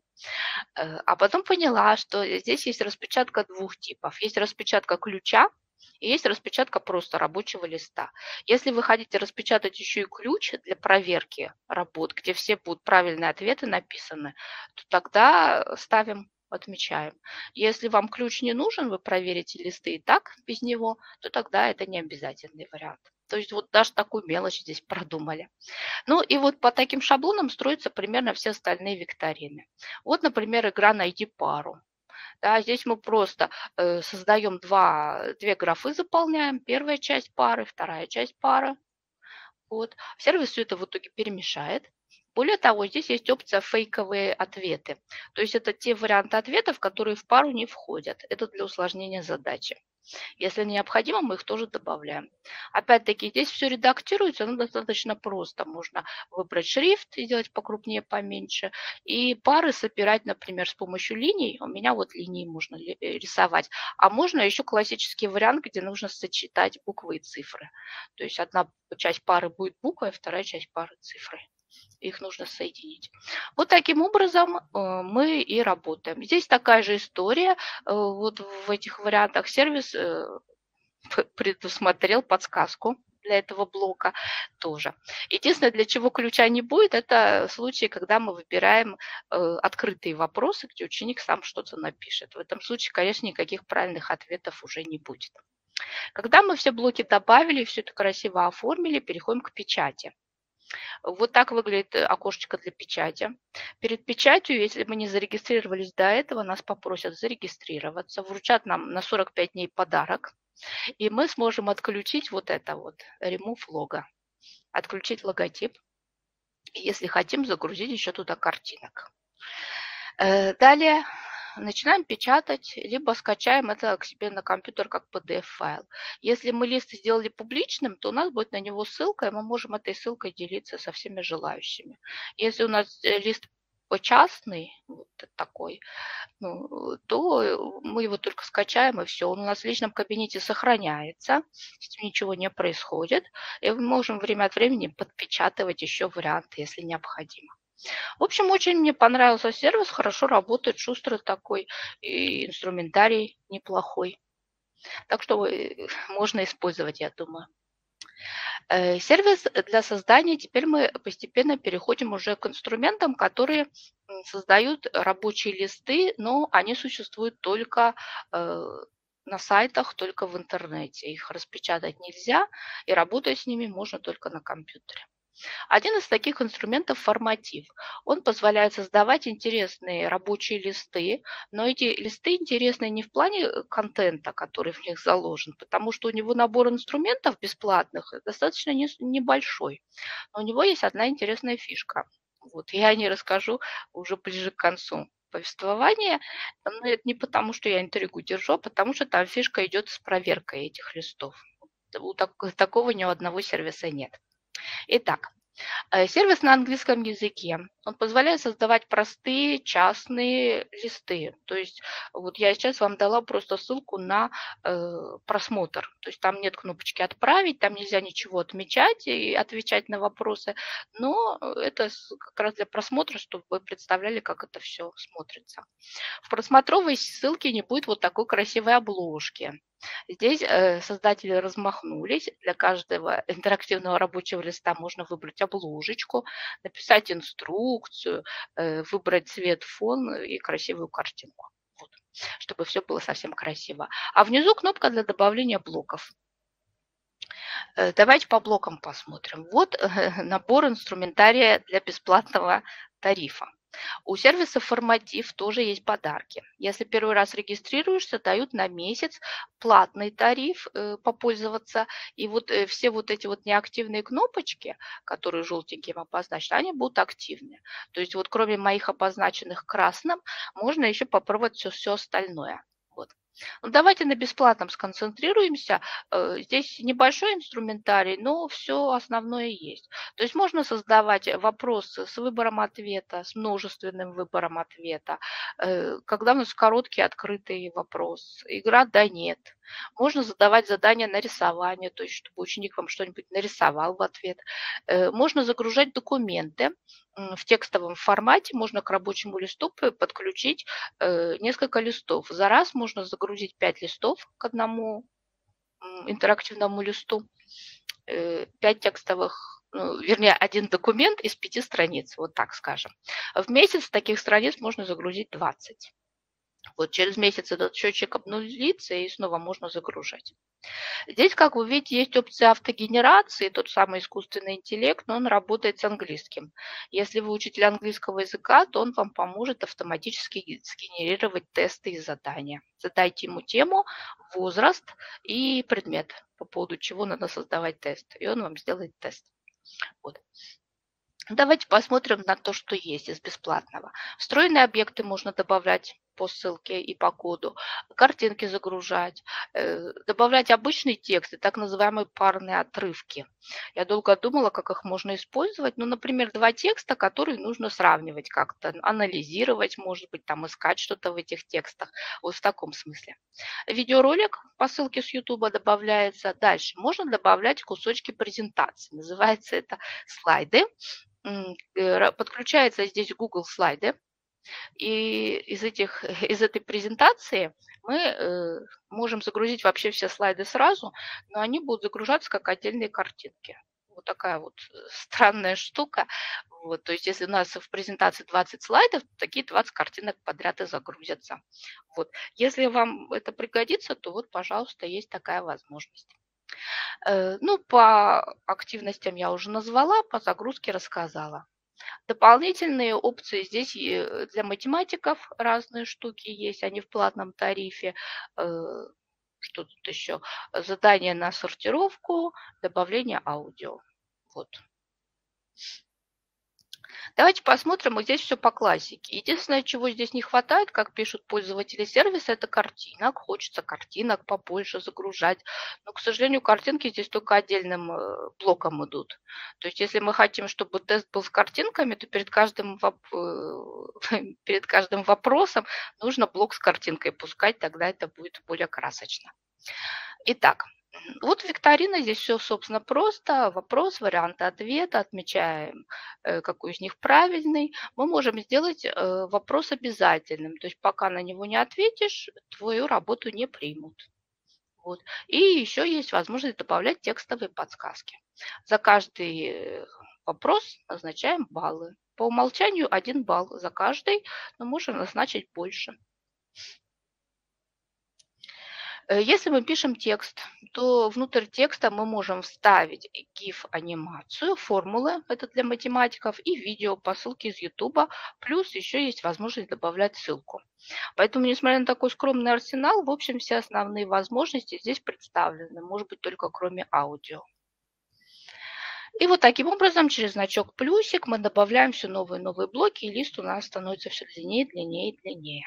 A: А потом поняла, что здесь есть распечатка двух типов. Есть распечатка ключа, и есть распечатка просто рабочего листа. Если вы хотите распечатать еще и ключ для проверки работ, где все будут правильные ответы написаны, то тогда ставим, отмечаем. Если вам ключ не нужен, вы проверите листы и так без него, то тогда это не обязательный вариант. То есть вот даже такую мелочь здесь продумали. Ну и вот по таким шаблонам строятся примерно все остальные викторины. Вот, например, игра «Найди пару». Да, здесь мы просто создаем две графы, заполняем. Первая часть пары, вторая часть пары. Вот. Сервис все это в итоге перемешает. Более того, здесь есть опция «Фейковые ответы». То есть это те варианты ответов, которые в пару не входят. Это для усложнения задачи. Если необходимо, мы их тоже добавляем. Опять-таки, здесь все редактируется, но достаточно просто. Можно выбрать шрифт и сделать покрупнее, поменьше. И пары собирать, например, с помощью линий. У меня вот линии можно рисовать. А можно еще классический вариант, где нужно сочетать буквы и цифры. То есть одна часть пары будет буквой, а вторая часть пары цифрой. Их нужно соединить. Вот таким образом мы и работаем. Здесь такая же история. Вот в этих вариантах сервис предусмотрел подсказку для этого блока тоже. Единственное, для чего ключа не будет, это случаи, когда мы выбираем открытые вопросы, где ученик сам что-то напишет. В этом случае, конечно, никаких правильных ответов уже не будет. Когда мы все блоки добавили, все это красиво оформили, переходим к печати. Вот так выглядит окошечко для печати. Перед печатью, если мы не зарегистрировались до этого, нас попросят зарегистрироваться, вручат нам на 45 дней подарок. И мы сможем отключить вот это вот Remove Logo, отключить логотип, если хотим загрузить еще туда картинок. Далее начинаем печатать, либо скачаем это к себе на компьютер как PDF-файл. Если мы лист сделали публичным, то у нас будет на него ссылка, и мы можем этой ссылкой делиться со всеми желающими. Если у нас лист частный, вот такой, ну, то мы его только скачаем, и все. Он у нас в личном кабинете сохраняется, с ним ничего не происходит, и мы можем время от времени подпечатывать еще варианты, если необходимо. В общем, очень мне понравился сервис, хорошо работает, шустрый такой, и инструментарий неплохой. Так что можно использовать, я думаю. Сервис для создания, теперь мы постепенно переходим уже к инструментам, которые создают рабочие листы, но они существуют только на сайтах, только в интернете. Их распечатать нельзя, и работать с ними можно только на компьютере. Один из таких инструментов – форматив. Он позволяет создавать интересные рабочие листы, но эти листы интересны не в плане контента, который в них заложен, потому что у него набор инструментов бесплатных достаточно небольшой. Но у него есть одна интересная фишка. Вот, я о ней расскажу уже ближе к концу повествования. Но это не потому, что я интригу держу, а потому что там фишка идет с проверкой этих листов. Такого ни у одного сервиса нет. Итак, сервис на английском языке. Он позволяет создавать простые частные листы. То есть вот я сейчас вам дала просто ссылку на просмотр. То есть там нет кнопочки «Отправить», там нельзя ничего отмечать и отвечать на вопросы. Но это как раз для просмотра, чтобы вы представляли, как это все смотрится. В просмотровой ссылке не будет вот такой красивой обложки. Здесь создатели размахнулись. Для каждого интерактивного рабочего листа можно выбрать обложечку, написать инструкцию, выбрать цвет, фон и красивую картинку. Вот, чтобы все было совсем красиво. А внизу кнопка для добавления блоков. Давайте по блокам посмотрим. Вот набор инструментария для бесплатного тарифа. У сервиса «Форматив» тоже есть подарки. Если первый раз регистрируешься, дают на месяц платный тариф попользоваться. И вот все вот эти вот неактивные кнопочки, которые желтеньким обозначены, они будут активны. То есть вот кроме моих обозначенных красным, можно еще попробовать все остальное. Вот. Ну, давайте на бесплатном сконцентрируемся. Здесь небольшой инструментарий, но все основное есть. То есть можно создавать вопросы с выбором ответа, с множественным выбором ответа. Когда у нас короткий открытый вопрос. Игра «да», «нет». Можно задавать задания на рисование, то есть чтобы ученик вам что-нибудь нарисовал в ответ. Можно загружать документы в текстовом формате, можно к рабочему листу подключить несколько листов. За раз можно загрузить 5 листов к одному интерактивному листу, 5 текстовых, вернее, один документ из 5 страниц, вот так скажем. В месяц таких страниц можно загрузить 20. Вот через месяц этот счетчик обнулится, и снова можно загружать. Здесь, как вы видите, есть опция автогенерации, тот самый искусственный интеллект, но он работает с английским. Если вы учитель английского языка, то он вам поможет автоматически сгенерировать тесты и задания. Задайте ему тему, возраст и предмет, по поводу чего надо создавать тест, и он вам сделает тест. Вот. Давайте посмотрим на то, что есть из бесплатного. Встроенные объекты можно добавлять по ссылке и по коду, картинки загружать, добавлять обычные тексты, так называемые парные отрывки. Я долго думала, как их можно использовать. Ну, например, два текста, которые нужно сравнивать как-то, анализировать, может быть, там искать что-то в этих текстах. Вот в таком смысле. Видеоролик по ссылке с YouTube добавляется. Дальше можно добавлять кусочки презентации. Называется это слайды. Подключается здесь Google слайды. И из этой презентации мы можем загрузить вообще все слайды сразу, но они будут загружаться как отдельные картинки. Вот такая вот странная штука. Вот, то есть если у нас в презентации 20 слайдов, то такие 20 картинок подряд и загрузятся. Вот. Если вам это пригодится, то вот, пожалуйста, есть такая возможность. Ну, по активностям я уже назвала, по загрузке рассказала. Дополнительные опции здесь для математиков разные штуки есть, они в платном тарифе. Что тут еще? Задание на сортировку, добавление аудио. Вот. Давайте посмотрим, вот здесь все по классике. Единственное, чего здесь не хватает, как пишут пользователи сервиса, это картинок. Хочется картинок побольше загружать. Но, к сожалению, картинки здесь только отдельным блоком идут. То есть, если мы хотим, чтобы тест был с картинками, то перед каждым вопросом нужно блок с картинкой пускать, тогда это будет более красочно. Итак, вот викторина, здесь все, собственно, просто. Вопрос, варианты ответа, отмечаем, какой из них правильный. Мы можем сделать вопрос обязательным, то есть пока на него не ответишь, твою работу не примут. Вот. И еще есть возможность добавлять текстовые подсказки. За каждый вопрос назначаем баллы. По умолчанию 1 балл за каждый, но можем назначить больше. Если мы пишем текст, то внутрь текста мы можем вставить GIF-анимацию, формулы, это для математиков, и видео по ссылке из YouTube, плюс еще есть возможность добавлять ссылку. Поэтому, несмотря на такой скромный арсенал, в общем, все основные возможности здесь представлены, может быть, только кроме аудио. И вот таким образом, через значок плюсик мы добавляем все новые и новые блоки, и лист у нас становится все длиннее, длиннее и длиннее.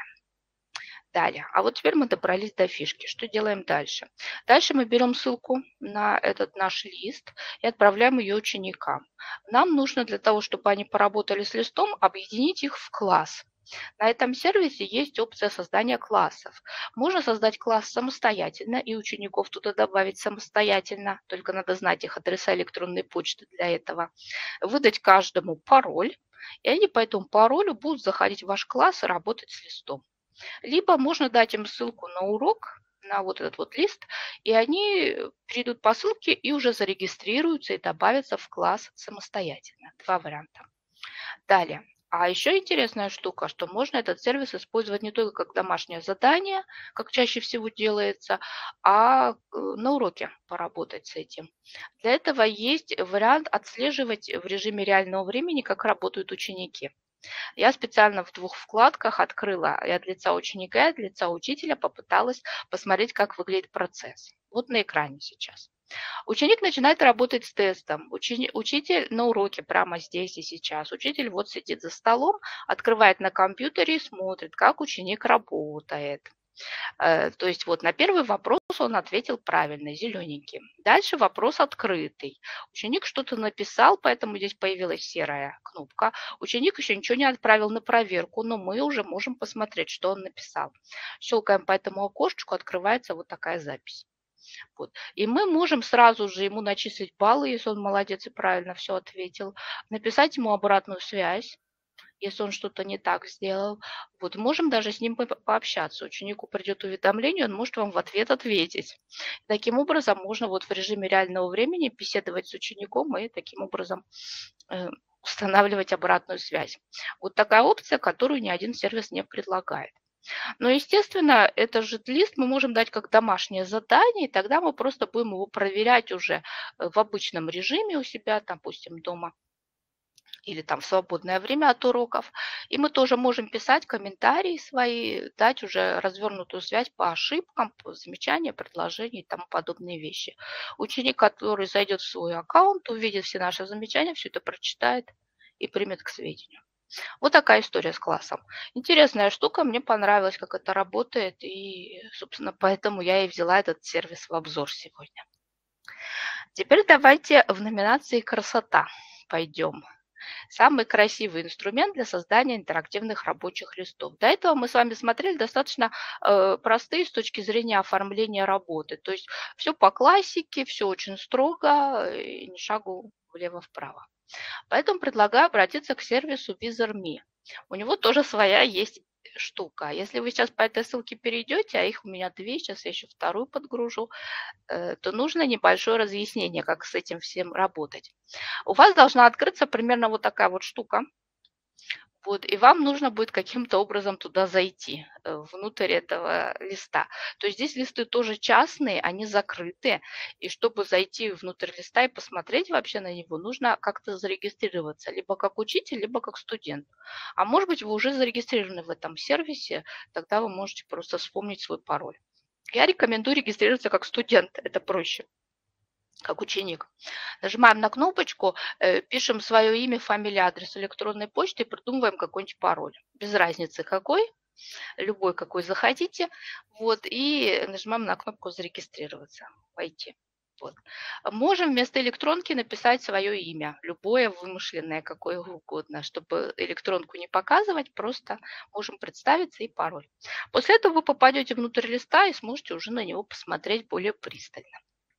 A: Далее. А вот теперь мы добрались до фишки. Что делаем дальше? Дальше мы берем ссылку на этот наш лист и отправляем ее ученикам. Нам нужно для того, чтобы они поработали с листом, объединить их в класс. На этом сервисе есть опция создания классов. Можно создать класс самостоятельно и учеников туда добавить самостоятельно, только надо знать их адреса электронной почты для этого. Выдать каждому пароль, и они по этому паролю будут заходить в ваш класс и работать с листом. Либо можно дать им ссылку на урок, на вот этот вот лист, и они перейдут по ссылке и уже зарегистрируются и добавятся в класс самостоятельно. 2 варианта. Далее. А еще интересная штука, что можно этот сервис использовать не только как домашнее задание, как чаще всего делается, а на уроке поработать с этим. Для этого есть вариант отслеживать в режиме реального времени, как работают ученики. Я специально в 2 вкладках открыла и от лица ученика, и от лица учителя попыталась посмотреть, как выглядит процесс. Вот на экране сейчас. Ученик начинает работать с тестом. Учитель на уроке прямо здесь и сейчас. Учитель вот сидит за столом, открывает на компьютере и смотрит, как ученик работает. То есть вот на первый вопрос он ответил правильно, зелененьким. Дальше вопрос открытый. Ученик что-то написал, поэтому здесь появилась серая кнопка. Ученик еще ничего не отправил на проверку, но мы уже можем посмотреть, что он написал. Щелкаем по этому окошечку, открывается вот такая запись. Вот. И мы можем сразу же ему начислить баллы, если он молодец и правильно все ответил, написать ему обратную связь, если он что-то не так сделал. Вот можем даже с ним пообщаться. Ученику придет уведомление, он может вам в ответ ответить. Таким образом, можно вот в режиме реального времени беседовать с учеником и таким образом устанавливать обратную связь. Вот такая опция, которую ни один сервис не предлагает. Но, естественно, этот же лист мы можем дать как домашнее задание, и тогда мы просто будем его проверять уже в обычном режиме у себя, допустим, дома или там в свободное время от уроков. И мы тоже можем писать комментарии свои, дать уже развернутую связь по ошибкам, по замечания, предложения и тому подобные вещи. Ученик, который зайдет в свой аккаунт, увидит все наши замечания, все это прочитает и примет к сведению. Вот такая история с классом. Интересная штука, мне понравилось, как это работает, и, собственно, поэтому я и взяла этот сервис в обзор сегодня. Теперь давайте в номинации «Красота» пойдем. Самый красивый инструмент для создания интерактивных рабочих листов. До этого мы с вами смотрели достаточно простые с точки зрения оформления работы. То есть все по классике, все очень строго, и ни шагу влево-вправо. Поэтому предлагаю обратиться к сервису Wizard.me. У него тоже своя есть штука. Если вы сейчас по этой ссылке перейдете, а их у меня 2, сейчас я еще 2 подгружу, то нужно небольшое разъяснение, как с этим всем работать. У вас должна открыться примерно вот такая вот штука. Вот, и вам нужно будет каким-то образом туда зайти, внутрь этого листа. То есть здесь листы тоже частные, они закрыты. И чтобы зайти внутрь листа и посмотреть вообще на него, нужно как-то зарегистрироваться. Либо как учитель, либо как студент. А может быть, вы уже зарегистрированы в этом сервисе, тогда вы можете просто вспомнить свой пароль. Я рекомендую регистрироваться как студент, это проще, как ученик. Нажимаем на кнопочку, пишем свое имя, фамилию, адрес электронной почты и придумываем какой-нибудь пароль. Без разницы какой, любой какой захотите. Вот, и нажимаем на кнопку «Зарегистрироваться», «Войти». Вот. Можем вместо электронки написать свое имя, любое вымышленное, какое угодно, чтобы электронку не показывать, просто можем представиться и пароль. После этого вы попадете внутрь листа и сможете уже на него посмотреть более пристально.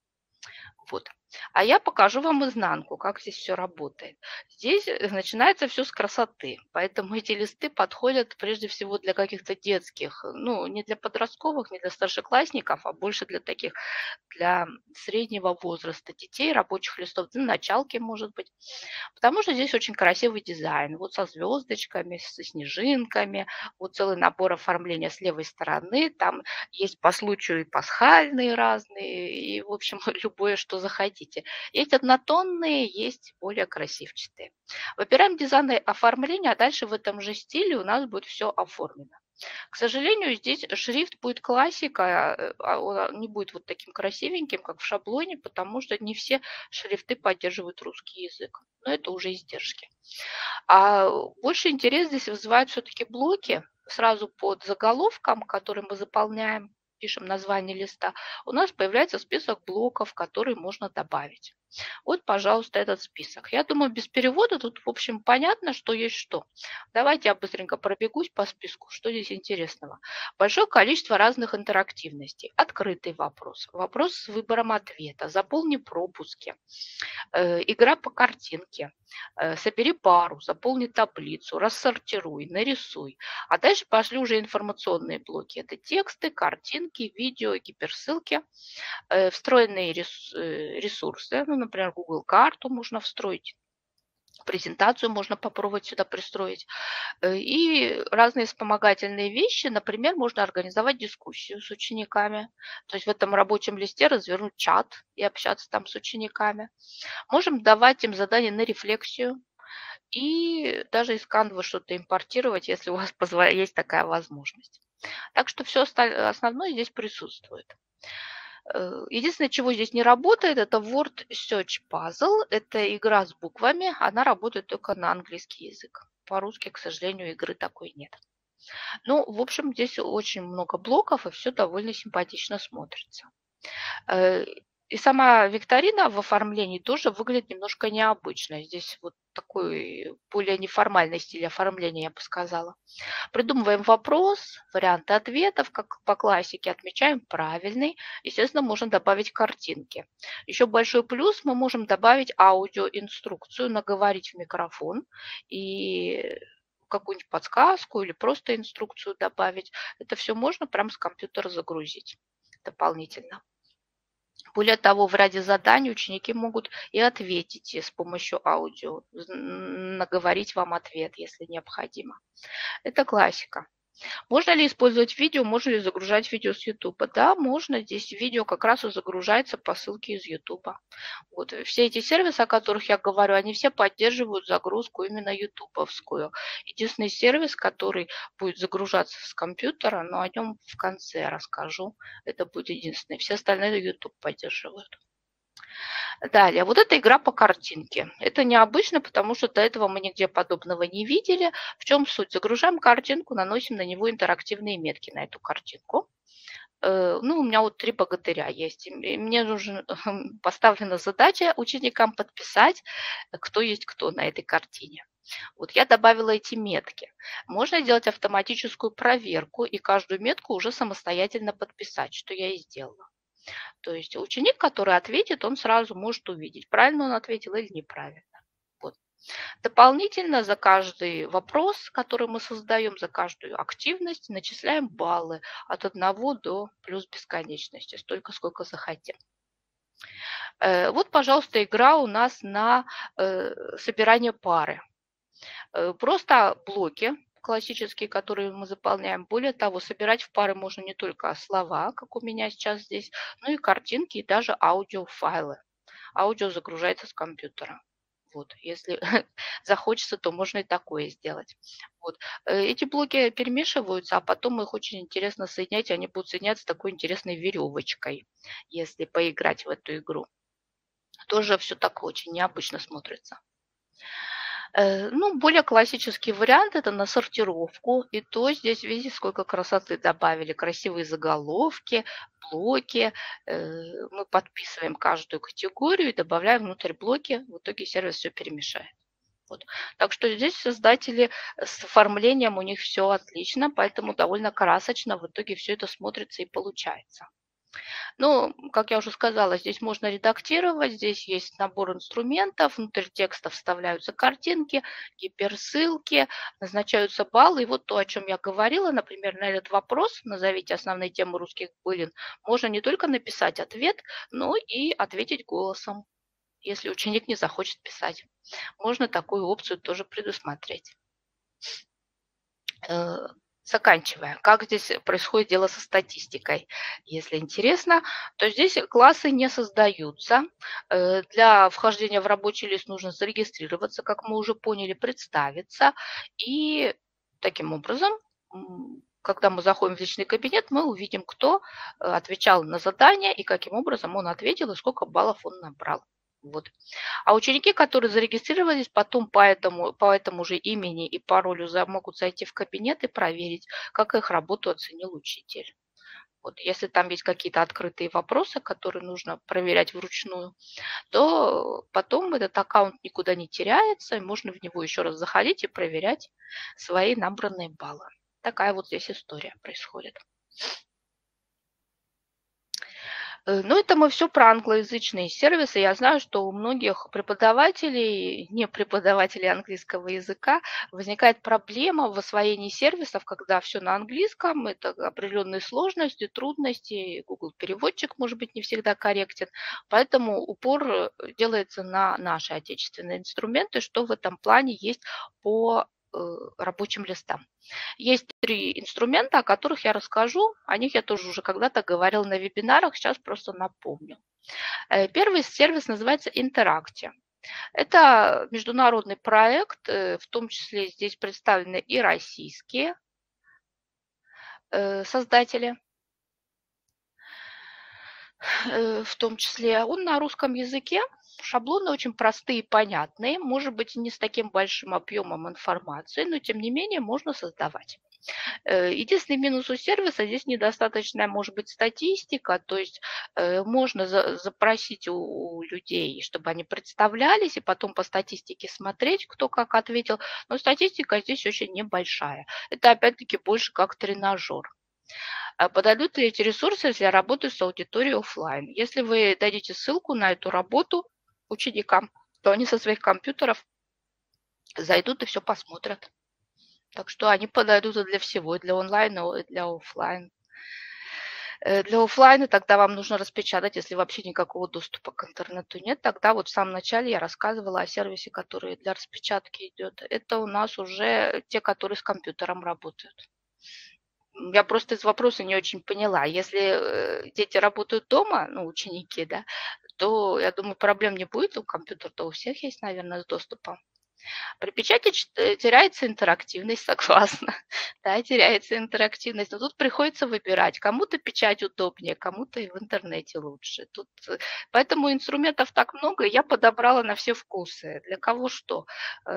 A: Вот. А я покажу вам изнанку, как здесь все работает. Здесь начинается все с красоты, поэтому эти листы подходят прежде всего для каких-то детских, ну, не для подростковых, не для старшеклассников, а больше для таких, для среднего возраста детей, рабочих листов, для началки, может быть. Потому что здесь очень красивый дизайн. Вот со звездочками, со снежинками, вот целый набор оформления с левой стороны. Там есть по случаю и пасхальные разные, и, в общем, любое, что захотите. Есть однотонные, есть более красивчатые. Выбираем дизайн и оформление, а дальше в этом же стиле у нас будет все оформлено. К сожалению, здесь шрифт будет классика, он не будет вот таким красивеньким, как в шаблоне, потому что не все шрифты поддерживают русский язык. Но это уже издержки. А больше интерес здесь вызывают все-таки блоки. Сразу под заголовком, который мы заполняем, пишем название листа, у нас появляется список блоков, которые можно добавить. Вот, пожалуйста, этот список. Я думаю, без перевода тут, в общем, понятно, что есть что. Давайте я быстренько пробегусь по списку, что здесь интересного. Большое количество разных интерактивностей. Открытый вопрос, вопрос с выбором ответа, заполни пропуски, игра по картинке, собери пару, заполни таблицу, рассортируй, нарисуй. А дальше пошли уже информационные блоки. Это тексты, картинки, видео, гиперссылки, встроенные ресурсы, ну, например, Google карту можно встроить, презентацию можно попробовать сюда пристроить. И разные вспомогательные вещи. Например, можно организовать дискуссию с учениками. То есть в этом рабочем листе развернуть чат и общаться там с учениками. Можем давать им задания на рефлексию. И даже из Canva что-то импортировать, если у вас есть такая возможность. Так что все основное здесь присутствует. Единственное, чего здесь не работает, это Word Search Puzzle. Это игра с буквами, она работает только на английский язык. По-русски, к сожалению, игры такой нет. Ну, в общем, здесь очень много блоков, и все довольно симпатично смотрится. И сама викторина в оформлении тоже выглядит немножко необычно. Здесь вот такой более неформальный стиль оформления, я бы сказала. Придумываем вопрос, варианты ответов, как по классике, отмечаем правильный. Естественно, можно добавить картинки. Еще большой плюс, мы можем добавить аудиоинструкцию, наговорить в микрофон и какую-нибудь подсказку или просто инструкцию добавить. Это все можно прямо с компьютера загрузить дополнительно. Более того, в ряде заданий ученики могут и ответить с помощью аудио, наговорить вам ответ, если необходимо. Это классика. Можно ли использовать видео, можно ли загружать видео с YouTube? Да, можно. Здесь видео как раз и загружается по ссылке из YouTube. Вот. Все эти сервисы, о которых я говорю, они все поддерживают загрузку именно ютубовскую. Единственный сервис, который будет загружаться с компьютера, но о нем в конце расскажу. Это будет единственный. Все остальные YouTube поддерживают. Далее, вот эта игра по картинке. Это необычно, потому что до этого мы нигде подобного не видели. В чем суть? Загружаем картинку, наносим на него интерактивные метки на эту картинку. Ну, у меня вот 3 богатыря есть. И мне нужно поставлена задача ученикам подписать, кто есть кто на этой картине. Вот я добавила эти метки. Можно сделать автоматическую проверку и каждую метку уже самостоятельно подписать, что я и сделала. То есть ученик, который ответит, он сразу может увидеть, правильно он ответил или неправильно. Вот. Дополнительно за каждый вопрос, который мы создаем, за каждую активность начисляем баллы от 1 до плюс бесконечности, столько, сколько захотим. Вот, пожалуйста, игра у нас на собирание пары. Просто блоки классические, которые мы заполняем. Более того, собирать в пары можно не только слова, как у меня сейчас здесь, но и картинки, и даже аудиофайлы. Аудио загружается с компьютера. Вот, если захочется, то можно и такое сделать. Вот. Эти блоки перемешиваются, а потом их очень интересно соединять. Они будут соединяться такой интересной веревочкой, если поиграть в эту игру. Тоже все так очень необычно смотрится. Ну, более классический вариант – это на сортировку. И то здесь, видите, сколько красоты добавили. Красивые заголовки, блоки. Мы подписываем каждую категорию и добавляем внутрь блоки. В итоге сервис все перемешает. Вот. Так что здесь создатели с оформлением у них все отлично, поэтому довольно красочно в итоге все это смотрится и получается. Ну, как я уже сказала, здесь можно редактировать, здесь есть набор инструментов, внутрь текста вставляются картинки, гиперссылки, назначаются баллы. И вот то, о чем я говорила, например, на этот вопрос «Назовите основные темы русских былин», можно не только написать ответ, но и ответить голосом, если ученик не захочет писать. Можно такую опцию тоже предусмотреть. Заканчивая, как здесь происходит дело со статистикой. Если интересно, то здесь классы не создаются. Для вхождения в рабочий лист нужно зарегистрироваться, как мы уже поняли, представиться. И таким образом, когда мы заходим в личный кабинет, мы увидим, кто отвечал на задание и каким образом он ответил и сколько баллов он набрал. Вот. А ученики, которые зарегистрировались, потом по этому же имени и паролю могут зайти в кабинет и проверить, как их работу оценил учитель. Вот. Если там есть какие-то открытые вопросы, которые нужно проверять вручную, то потом этот аккаунт никуда не теряется, и можно в него еще раз заходить и проверять свои набранные баллы. Такая вот здесь история происходит. Ну, это мы все про англоязычные сервисы. Я знаю, что у многих преподавателей, не преподавателей английского языка, возникает проблема в освоении сервисов, когда все на английском, это определенные сложности, трудности, Google переводчик может быть не всегда корректен, поэтому упор делается на наши отечественные инструменты, что в этом плане есть по рабочим листам. Есть 3 инструмента, о которых я расскажу. О них я тоже уже когда-то говорила на вебинарах, сейчас просто напомню. Первый сервис называется Interacti. Это международный проект, в том числе здесь представлены и российские создатели, в том числе. Он на русском языке, шаблоны очень простые и понятные, может быть, не с таким большим объемом информации, но тем не менее можно создавать. Единственный минус у сервиса – здесь недостаточная, может быть, статистика, то есть можно запросить у людей, чтобы они представлялись, и потом по статистике смотреть, кто как ответил, но статистика здесь очень небольшая. Это, опять-таки, больше как тренажер. Подойдут ли эти ресурсы, если я работаю с аудиторией офлайн? Если вы дадите ссылку на эту работу ученикам, то они со своих компьютеров зайдут и все посмотрят. Так что они подойдут и для всего, и для онлайна, и для офлайн. Для офлайна тогда вам нужно распечатать, если вообще никакого доступа к интернету нет. Тогда вот в самом начале я рассказывала о сервисе, который для распечатки идет. Это у нас уже те, которые с компьютером работают. Я просто из вопроса не очень поняла. Если дети работают дома, ну, ученики, да, то, я думаю, проблем не будет. У компьютера-то у всех есть, наверное, с доступом. При печати теряется интерактивность, согласна. Да, теряется интерактивность. Но тут приходится выбирать. Кому-то печать удобнее, кому-то и в интернете лучше. Поэтому инструментов так много, и я подобрала на все вкусы. Для кого что.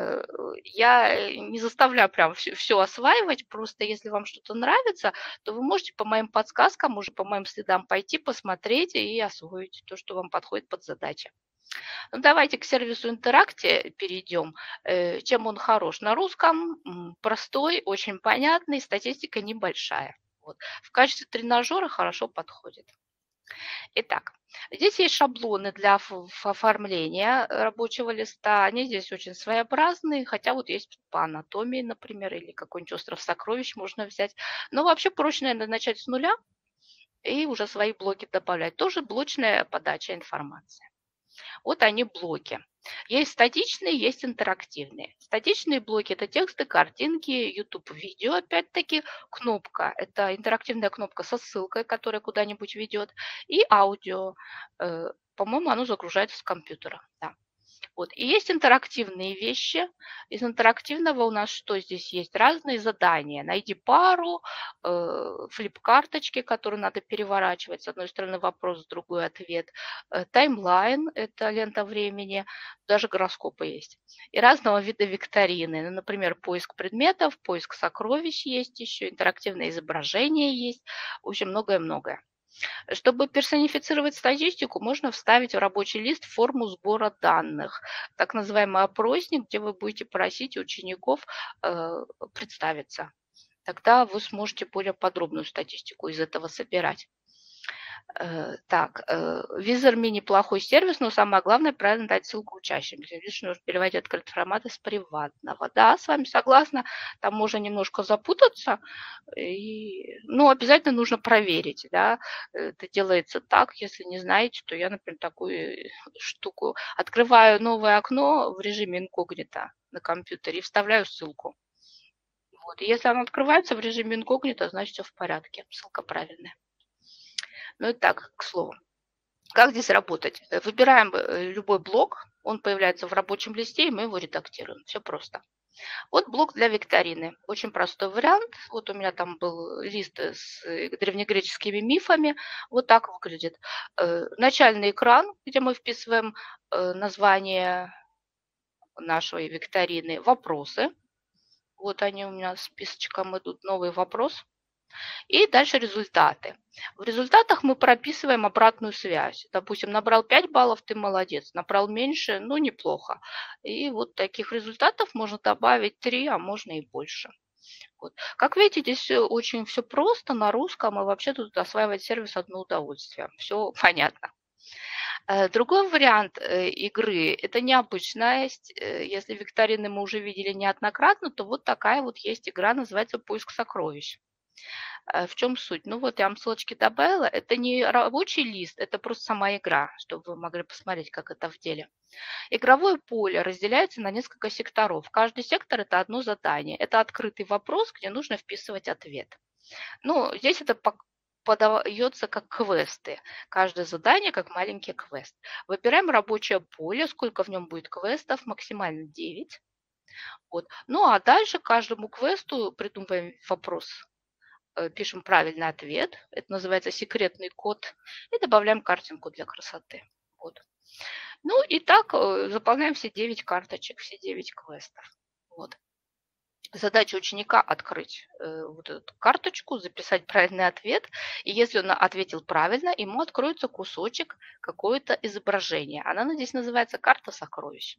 A: Я не заставляю прям все осваивать. Просто если вам что-то нравится, то вы можете по моим подсказкам, уже по моим следам пойти, посмотреть и освоить то, что вам подходит под задачи. Ну, давайте к сервису Интеракти перейдем. Чем он хорош? На русском простой, очень понятный, статистика небольшая. Вот. В качестве тренажера хорошо подходит. Итак, здесь есть шаблоны для оформления рабочего листа. Они здесь очень своеобразные, хотя вот есть по анатомии, например, или какой-нибудь остров сокровищ можно взять. Но вообще проще, наверное, начать с нуля и уже свои блоки добавлять. Тоже блочная подача информации. Вот они блоки. Есть статичные, есть интерактивные. Статичные блоки – это тексты, картинки, YouTube-видео, опять-таки, кнопка. Это интерактивная кнопка со ссылкой, которая куда-нибудь ведет, и аудио. По-моему, оно загружается с компьютера. Да. Вот. И есть интерактивные вещи. Из интерактивного у нас что здесь есть? Разные задания. Найди пару, флип-карточки, которые надо переворачивать. С одной стороны вопрос, с другой ответ. Таймлайн– это лента времени. Даже гороскопы есть. И разного вида викторины. Ну, например, поиск предметов, поиск сокровищ есть еще, интерактивное изображение есть. В общем, многое-многое. Чтобы персонифицировать статистику, можно вставить в рабочий лист форму сбора данных, так называемый опросник, где вы будете просить учеников представиться. Тогда вы сможете более подробную статистику из этого собирать. Так, Визор.ми неплохой сервис, но самое главное правильно дать ссылку учащимся. Лишь нужно переводить открытый формат из приватного. Да, с вами согласна, там можно немножко запутаться, но обязательно нужно проверить. Да. Это делается так, если не знаете, то я, например, такую штуку открываю новое окно в режиме инкогнито на компьютере и вставляю ссылку. Вот. И если оно открывается в режиме инкогнито, значит все в порядке, ссылка правильная. Ну и так, к слову. Как здесь работать? Выбираем любой блок, он появляется в рабочем листе, и мы его редактируем. Все просто. Вот блок для викторины. Очень простой вариант. Вот у меня там был лист с древнегреческими мифами. Вот так выглядит. Начальный экран, где мы вписываем название нашей викторины, вопросы. Вот они у меня списочком идут. Новый вопрос. И дальше результаты. В результатах мы прописываем обратную связь. Допустим, набрал 5 баллов, ты молодец. Набрал меньше, ну неплохо. И вот таких результатов можно добавить 3, а можно и больше. Вот. Как видите, здесь очень все просто на русском, и вообще тут осваивать сервис одно удовольствие. Все понятно. Другой вариант игры– это необычность. Если викторины мы уже видели неоднократно, то вот такая вот есть игра, называется «Поиск сокровищ». В чем суть? Ну вот я вам ссылочки добавила. Это не рабочий лист, это просто сама игра, чтобы вы могли посмотреть, как это в деле. Игровое поле разделяется на несколько секторов. Каждый сектор– это одно задание. Это открытый вопрос, где нужно вписывать ответ. Ну, здесь это подается как квесты. Каждое задание как маленький квест. Выбираем рабочее поле, сколько в нем будет квестов, максимально 9. Вот. Ну а дальше каждому квесту придумываем вопрос, пишем правильный ответ, это называется секретный код, и добавляем картинку для красоты. Вот. Ну и так заполняем все 9 карточек, все 9 квестов. Вот. Задача ученика открыть вот эту карточку, записать правильный ответ. И если он ответил правильно, ему откроется кусочек, какое-то изображение. Она здесь называется «Карта сокровищ».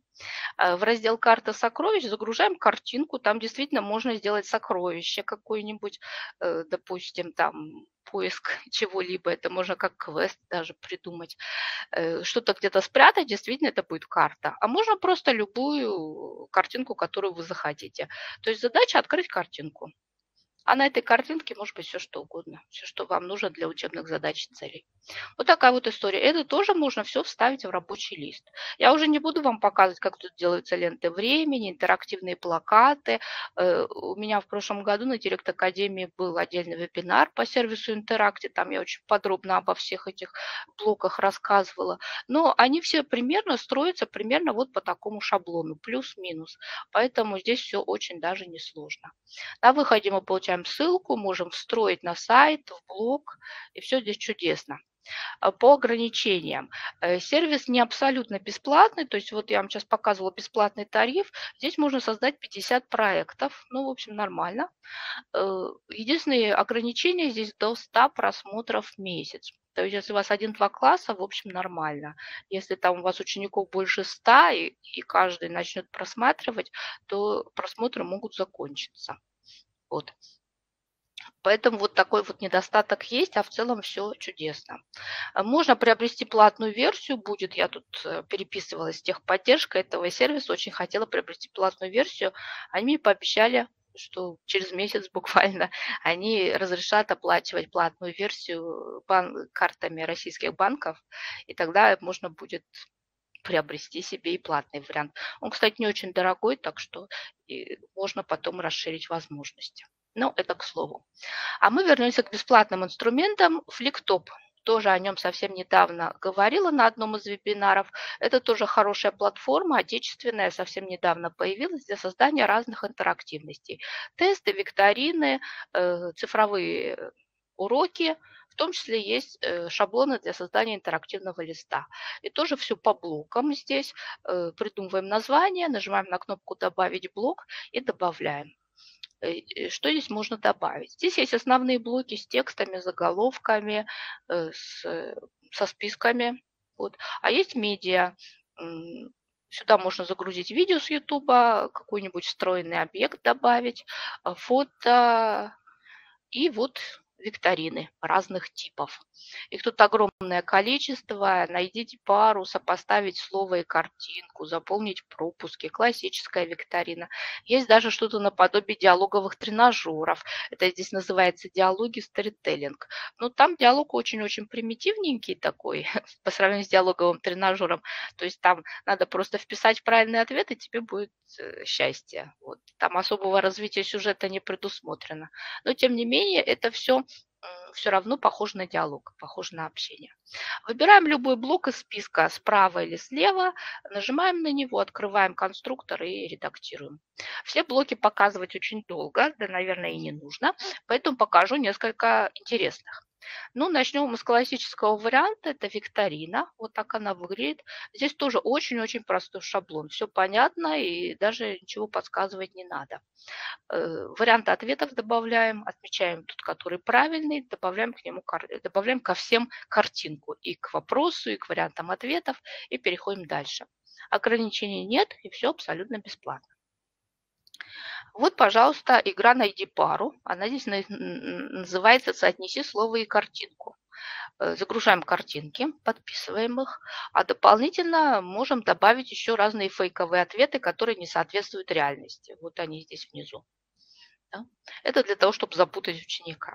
A: В раздел «Карта сокровищ» загружаем картинку. Там действительно можно сделать сокровище какое-нибудь, допустим, там поиск чего-либо. Это можно как квест даже придумать. Что-то где-то спрятать, действительно, это будет карта. А можно просто любую картинку, которую вы захотите. То есть задача открыть картинку. А на этой картинке может быть все что угодно, все, что вам нужно для учебных задач и целей. Вот такая вот история. Это тоже можно все вставить в рабочий лист. Я уже не буду вам показывать, как тут делаются ленты времени, интерактивные плакаты. У меня в прошлом году на Директ-академии был отдельный вебинар по сервису Интеракти. Там я очень подробно обо всех этих блоках рассказывала. Но они все примерно строятся примерно вот по такому шаблону, плюс-минус. Поэтому здесь все очень даже несложно. На выходе мы получаем ссылку, можем встроить на сайт, в блог, и все здесь чудесно. По ограничениям. Сервис не абсолютно бесплатный, то есть вот я вам сейчас показывала бесплатный тариф, здесь можно создать 50 проектов, ну, в общем, нормально. Единственное ограничение здесь до 100 просмотров в месяц. То есть если у вас 1-2 класса, в общем, нормально. Если там у вас учеников больше 100, и каждый начнет просматривать, то просмотры могут закончиться. Вот. Поэтому вот такой вот недостаток есть, а в целом все чудесно. Можно приобрести платную версию, будет, я тут переписывалась с техподдержкой этого сервиса, очень хотела приобрести платную версию. Они мне пообещали, что через месяц буквально они разрешат оплачивать платную версию картами российских банков, и тогда можно будет приобрести себе и платный вариант. Он, кстати, не очень дорогой, так что можно потом расширить возможности. Но это к слову. А мы вернемся к бесплатным инструментам. Фликтоп. тоже о нем совсем недавно говорила на одном из вебинаров. Это тоже хорошая платформа, отечественная, совсем недавно появилась для создания разных интерактивностей. Тесты, викторины, цифровые уроки, в том числе есть шаблоны для создания интерактивного листа. И тоже все по блокам здесь. Придумываем название, нажимаем на кнопку «Добавить блок» и добавляем. Что здесь можно добавить? Здесь есть основные блоки с текстами, заголовками, со списками. Вот. А есть медиа. Сюда можно загрузить видео с YouTube, какой-нибудь встроенный объект добавить, фото и вот викторины разных типов. Их тут огромное количество. Найдите пару, сопоставить слово и картинку, заполнить пропуски. Классическая викторина. Есть даже что-то наподобие диалоговых тренажеров. Это здесь называется диалоги сторителлинг. Но там диалог очень-очень примитивненький такой по сравнению с диалоговым тренажером. То есть там надо просто вписать правильный ответ, и тебе будет счастье. Вот. Там особого развития сюжета не предусмотрено. Но тем не менее это все равно похоже на диалог, похоже на общение. Выбираем любой блок из списка справа или слева, нажимаем на него, открываем конструктор и редактируем. Все блоки показывать очень долго, да, наверное, и не нужно, поэтому покажу несколько интересных. Ну, начнем мы с классического варианта, это викторина, вот так она выглядит. Здесь тоже очень-очень простой шаблон, все понятно и даже ничего подсказывать не надо. Варианты ответов добавляем, отмечаем тот, который правильный, добавляем ко всем картинку и к вопросу, и к вариантам ответов, и переходим дальше. Ограничений нет, и все абсолютно бесплатно. Вот, пожалуйста, игра «Найди пару». Она здесь называется «Соотнеси слово и картинку». Загружаем картинки, подписываем их, а дополнительно можем добавить еще разные фейковые ответы, которые не соответствуют реальности. Вот они здесь внизу. Да? Это для того, чтобы запутать ученика.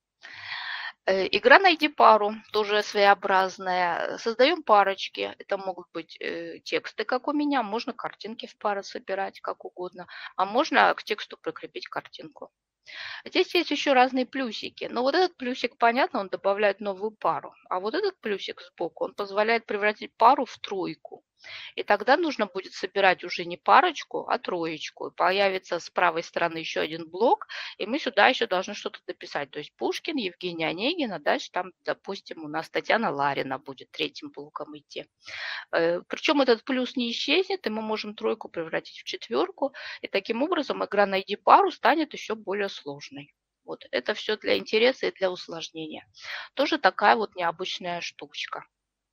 A: Игра «Найди пару» тоже своеобразная. Создаем парочки. Это могут быть тексты, как у меня. Можно картинки в пары собирать, как угодно. А можно к тексту прикрепить картинку. Здесь есть еще разные плюсики. Но вот этот плюсик, понятно, он добавляет новую пару. А вот этот плюсик сбоку, он позволяет превратить пару в тройку. И тогда нужно будет собирать уже не парочку, а троечку. И появится с правой стороны еще один блок, и мы сюда еще должны что-то дописать. То есть Пушкин, Евгений Онегин, а дальше там, допустим, у нас Татьяна Ларина будет третьим блоком идти. Причем этот плюс не исчезнет, и мы можем тройку превратить в четверку. И таким образом игра «Найди пару» станет еще более сложной. Вот это все для интереса и для усложнения. Тоже такая вот необычная штучка.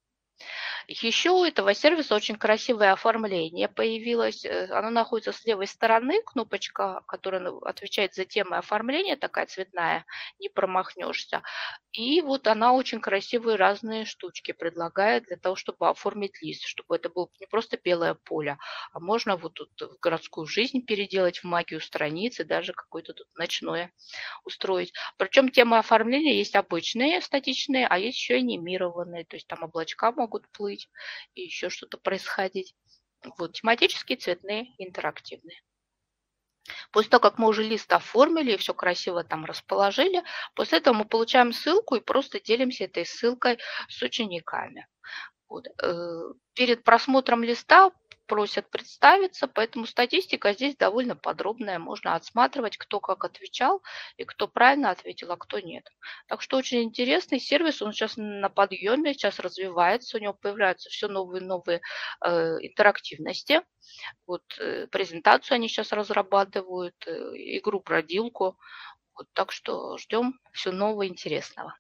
A: Еще у этого сервиса очень красивое оформление появилось. Оно находится с левой стороны, кнопочка, которая отвечает за темы оформления, такая цветная, не промахнешься. И вот она очень красивые разные штучки предлагает для того, чтобы оформить лист, чтобы это было не просто белое поле, а можно вот тут в городскую жизнь переделать, в магию страницы, даже какое-то тут ночное устроить. Причем темы оформления есть обычные, статичные, а есть еще и анимированные. То есть там облачка могут плыть и еще что-то происходить. Вот, тематические, цветные, интерактивные. После того, как мы уже лист оформили и все красиво там расположили, после этого мы получаем ссылку и просто делимся этой ссылкой с учениками. Вот. Перед просмотром листа просят представиться, поэтому статистика здесь довольно подробная. Можно отсматривать, кто как отвечал и кто правильно ответил, а кто нет. Так что очень интересный сервис, он сейчас на подъеме, сейчас развивается, у него появляются все новые и новые интерактивности. Вот, презентацию они сейчас разрабатывают, игру-бродилку. Вот, так что ждем все нового интересного.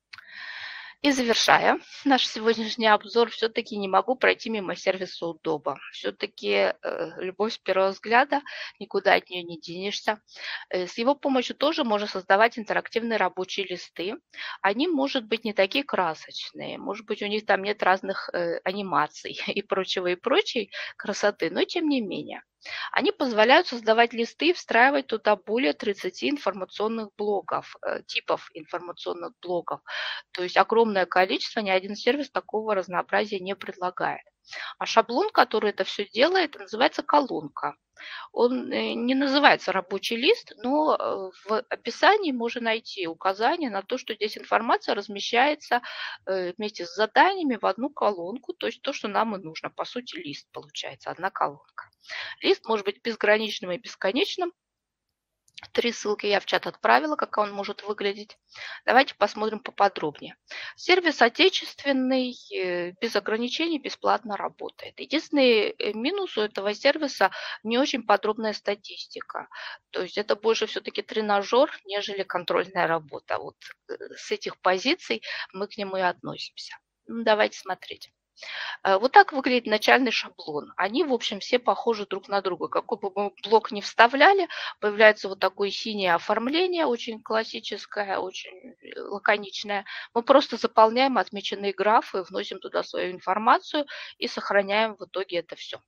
A: И завершая наш сегодняшний обзор, все-таки не могу пройти мимо сервиса Удоба. Все-таки любовь с первого взгляда, никуда от нее не денешься. С его помощью тоже можно создавать интерактивные рабочие листы. Они, может быть, не такие красочные, может быть, у них там нет разных анимаций и прочей красоты, но тем не менее. Они позволяют создавать листы и встраивать туда более 30 информационных блоков, типов информационных блоков. То есть огромное количество, ни один сервис такого разнообразия не предлагает. А шаблон, который это все делает, называется колонка. Он не называется рабочий лист, но в описании можно найти указание на то, что здесь информация размещается вместе с заданиями в одну колонку, то есть то, что нам и нужно. По сути, лист получается, одна колонка. Лист может быть безграничным и бесконечным. 3 ссылки я в чат отправила, как он может выглядеть. Давайте посмотрим поподробнее. Сервис отечественный, без ограничений, бесплатно работает. Единственный минус у этого сервиса не очень подробная статистика. То есть это больше все-таки тренажер, нежели контрольная работа. Вот с этих позиций мы к нему и относимся. Давайте смотреть. Вот так выглядит начальный шаблон. Они, в общем, все похожи друг на друга. Какой бы мы блок ни вставляли, появляется вот такое синее оформление, очень классическое, очень лаконичное. Мы просто заполняем отмеченные графы, вносим туда свою информацию и сохраняем в итоге это все.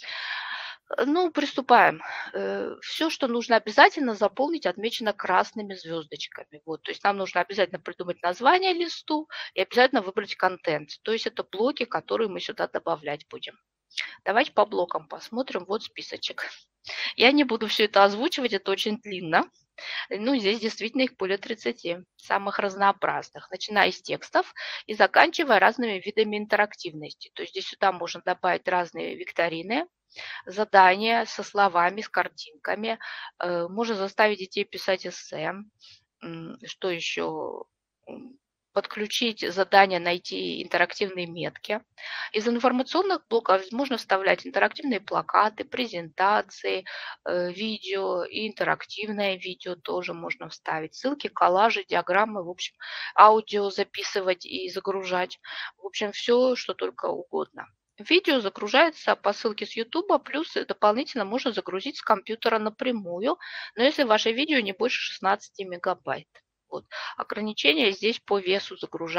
A: Ну, приступаем. Все, что нужно обязательно заполнить, отмечено красными звездочками. Вот, то есть нам нужно обязательно придумать название листу и обязательно выбрать контент. То есть это блоки, которые мы сюда добавлять будем. Давайте по блокам посмотрим. Вот списочек. Я не буду все это озвучивать, это очень длинно. Ну, здесь действительно их более 30, самых разнообразных, начиная с текстов и заканчивая разными видами интерактивности. То есть здесь сюда можно добавить разные викторины, задания со словами, с картинками. Можно заставить детей писать эссе. Что еще? Подключить задание, найти интерактивные метки. Из информационных блоков можно вставлять интерактивные плакаты, презентации, видео и интерактивное видео тоже можно вставить. Ссылки, коллажи, диаграммы, в общем, аудио записывать и загружать. В общем, все, что только угодно. Видео загружается по ссылке с YouTube, плюс дополнительно можно загрузить с компьютера напрямую, но если ваше видео не больше 16 мегабайт. Вот. Ограничения здесь по весу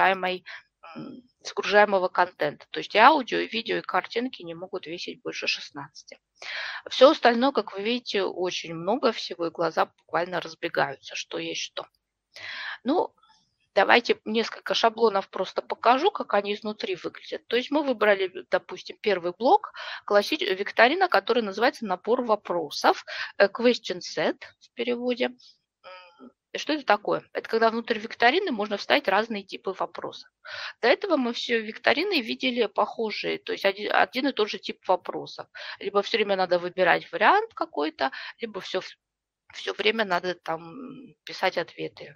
A: загружаемого контента. То есть и аудио, и видео, и картинки не могут весить больше 16. Все остальное, как вы видите, очень много всего, и глаза буквально разбегаются, что есть что. Ну, давайте несколько шаблонов просто покажу, как они изнутри выглядят. То есть мы выбрали, допустим, первый блок, викторина, который называется «Набор вопросов», question set в переводе. Что это такое? Это когда внутрь викторины можно вставить разные типы вопросов. До этого мы все викторины видели похожие, то есть один и тот же тип вопросов. Либо все время надо выбирать вариант какой-то, либо все время надо там писать ответы.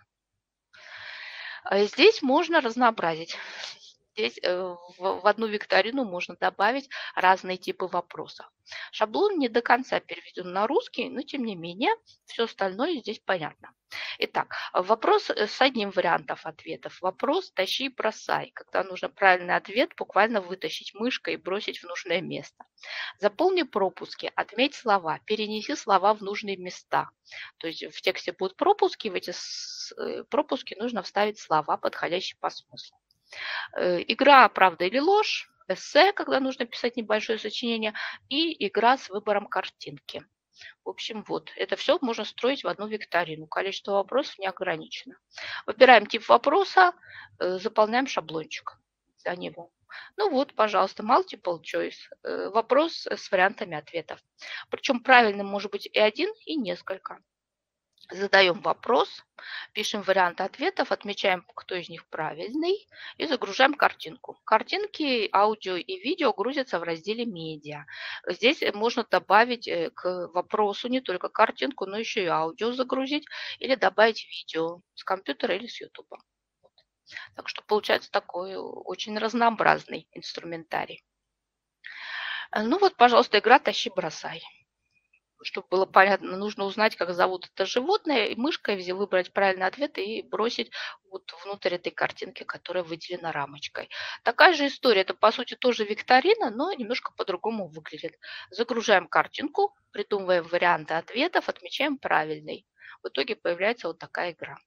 A: Здесь можно разнообразить. Здесь в одну викторину можно добавить разные типы вопросов. Шаблон не до конца переведен на русский, но тем не менее все остальное здесь понятно. Итак, вопрос с одним вариантом ответов. Вопрос «тащи и бросай», когда нужно правильный ответ буквально вытащить мышкой и бросить в нужное место. Заполни пропуски, отметь слова, перенеси слова в нужные места. То есть в тексте будут пропуски, в эти пропуски нужно вставить слова, подходящие по смыслу. Игра «Правда или ложь», эссе, когда нужно писать небольшое сочинение, и игра с выбором картинки. В общем, вот, это все можно строить в одну викторину. Количество вопросов не ограничено. Выбираем тип вопроса, заполняем шаблончик за него. Ну вот, пожалуйста, multiple choice. Вопрос с вариантами ответов. Причем правильным может быть и один, и несколько. Задаем вопрос, пишем варианты ответов, отмечаем, кто из них правильный, и загружаем картинку. Картинки, аудио и видео грузятся в разделе «Медиа». Здесь можно добавить к вопросу не только картинку, но еще и аудио загрузить или добавить видео с компьютера или с YouTube. Так что получается такой очень разнообразный инструментарий. Ну вот, пожалуйста, игра «Тащи-бросай». Чтобы было понятно, нужно узнать, как зовут это животное, и мышкой выбрать правильный ответ и бросить вот внутрь этой картинки, которая выделена рамочкой. Такая же история, это по сути тоже викторина, но немножко по-другому выглядит. Загружаем картинку, придумываем варианты ответов, отмечаем правильный. В итоге появляется вот такая игра.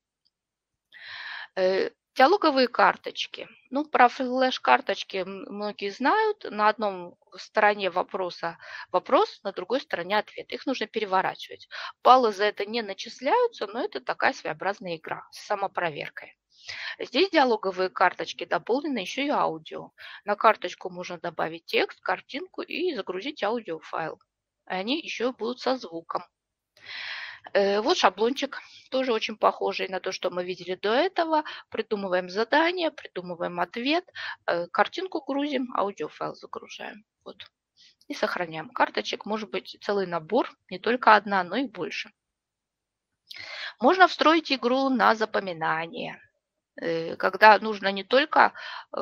A: Диалоговые карточки. Ну, про флеш-карточки многие знают. На одном стороне вопроса вопрос, на другой стороне ответ. Их нужно переворачивать. Баллы за это не начисляются, но это такая своеобразная игра с самопроверкой. Здесь диалоговые карточки дополнены еще и аудио. На карточку можно добавить текст, картинку и загрузить аудиофайл. Они еще будут со звуком. Вот шаблончик, тоже очень похожий на то, что мы видели до этого. Придумываем задание, придумываем ответ, картинку грузим, аудиофайл загружаем. Вот. И сохраняем. Карточек может быть целый набор, не только одна, но и больше. Можно встроить игру на запоминание, когда нужно не только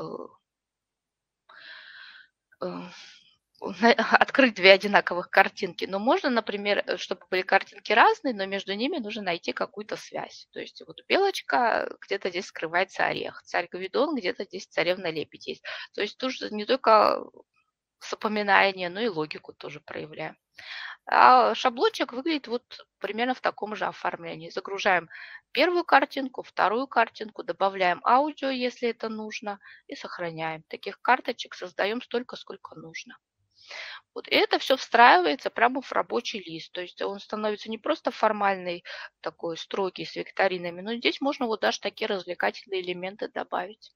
A: открыть две одинаковых картинки, но можно, например, чтобы были картинки разные, но между ними нужно найти какую-то связь. То есть вот белочка, где-то здесь скрывается орех, царь Гвидон, где-то здесь царевна Лебедь есть. То есть тут не только запоминание, но и логику тоже проявляем. А шаблончик выглядит вот примерно в таком же оформлении. Загружаем первую картинку, вторую картинку, добавляем аудио, если это нужно, и сохраняем. Таких карточек создаем столько, сколько нужно. Вот. И это все встраивается прямо в рабочий лист. То есть он становится не просто формальный, такой строгий, с викторинами, но здесь можно вот даже такие развлекательные элементы добавить.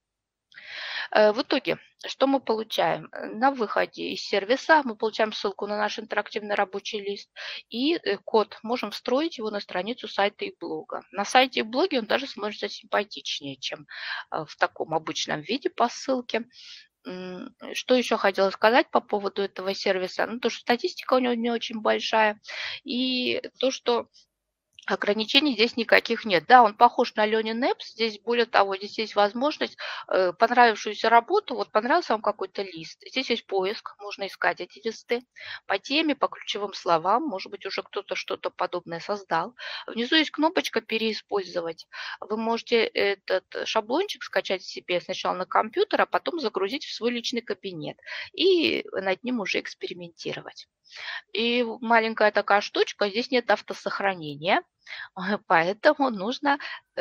A: В итоге, что мы получаем? На выходе из сервиса мы получаем ссылку на наш интерактивный рабочий лист и код. Можем встроить его на страницу сайта и блога. На сайте и блоге он даже смотрится симпатичнее, чем в таком обычном виде по ссылке. Что еще хотела сказать по поводу этого сервиса? Ну, то, что статистика у него не очень большая, и то, что ограничений здесь никаких нет. Да, он похож на Learning Apps. Здесь, более того, здесь есть возможность понравившуюся работу, вот понравился вам какой-то лист. Здесь есть поиск, можно искать эти листы по теме, по ключевым словам. Может быть, уже кто-то что-то подобное создал. Внизу есть кнопочка «Переиспользовать». Вы можете этот шаблончик скачать себе сначала на компьютер, а потом загрузить в свой личный кабинет и над ним уже экспериментировать. И маленькая такая штучка, здесь нет автосохранения, поэтому нужно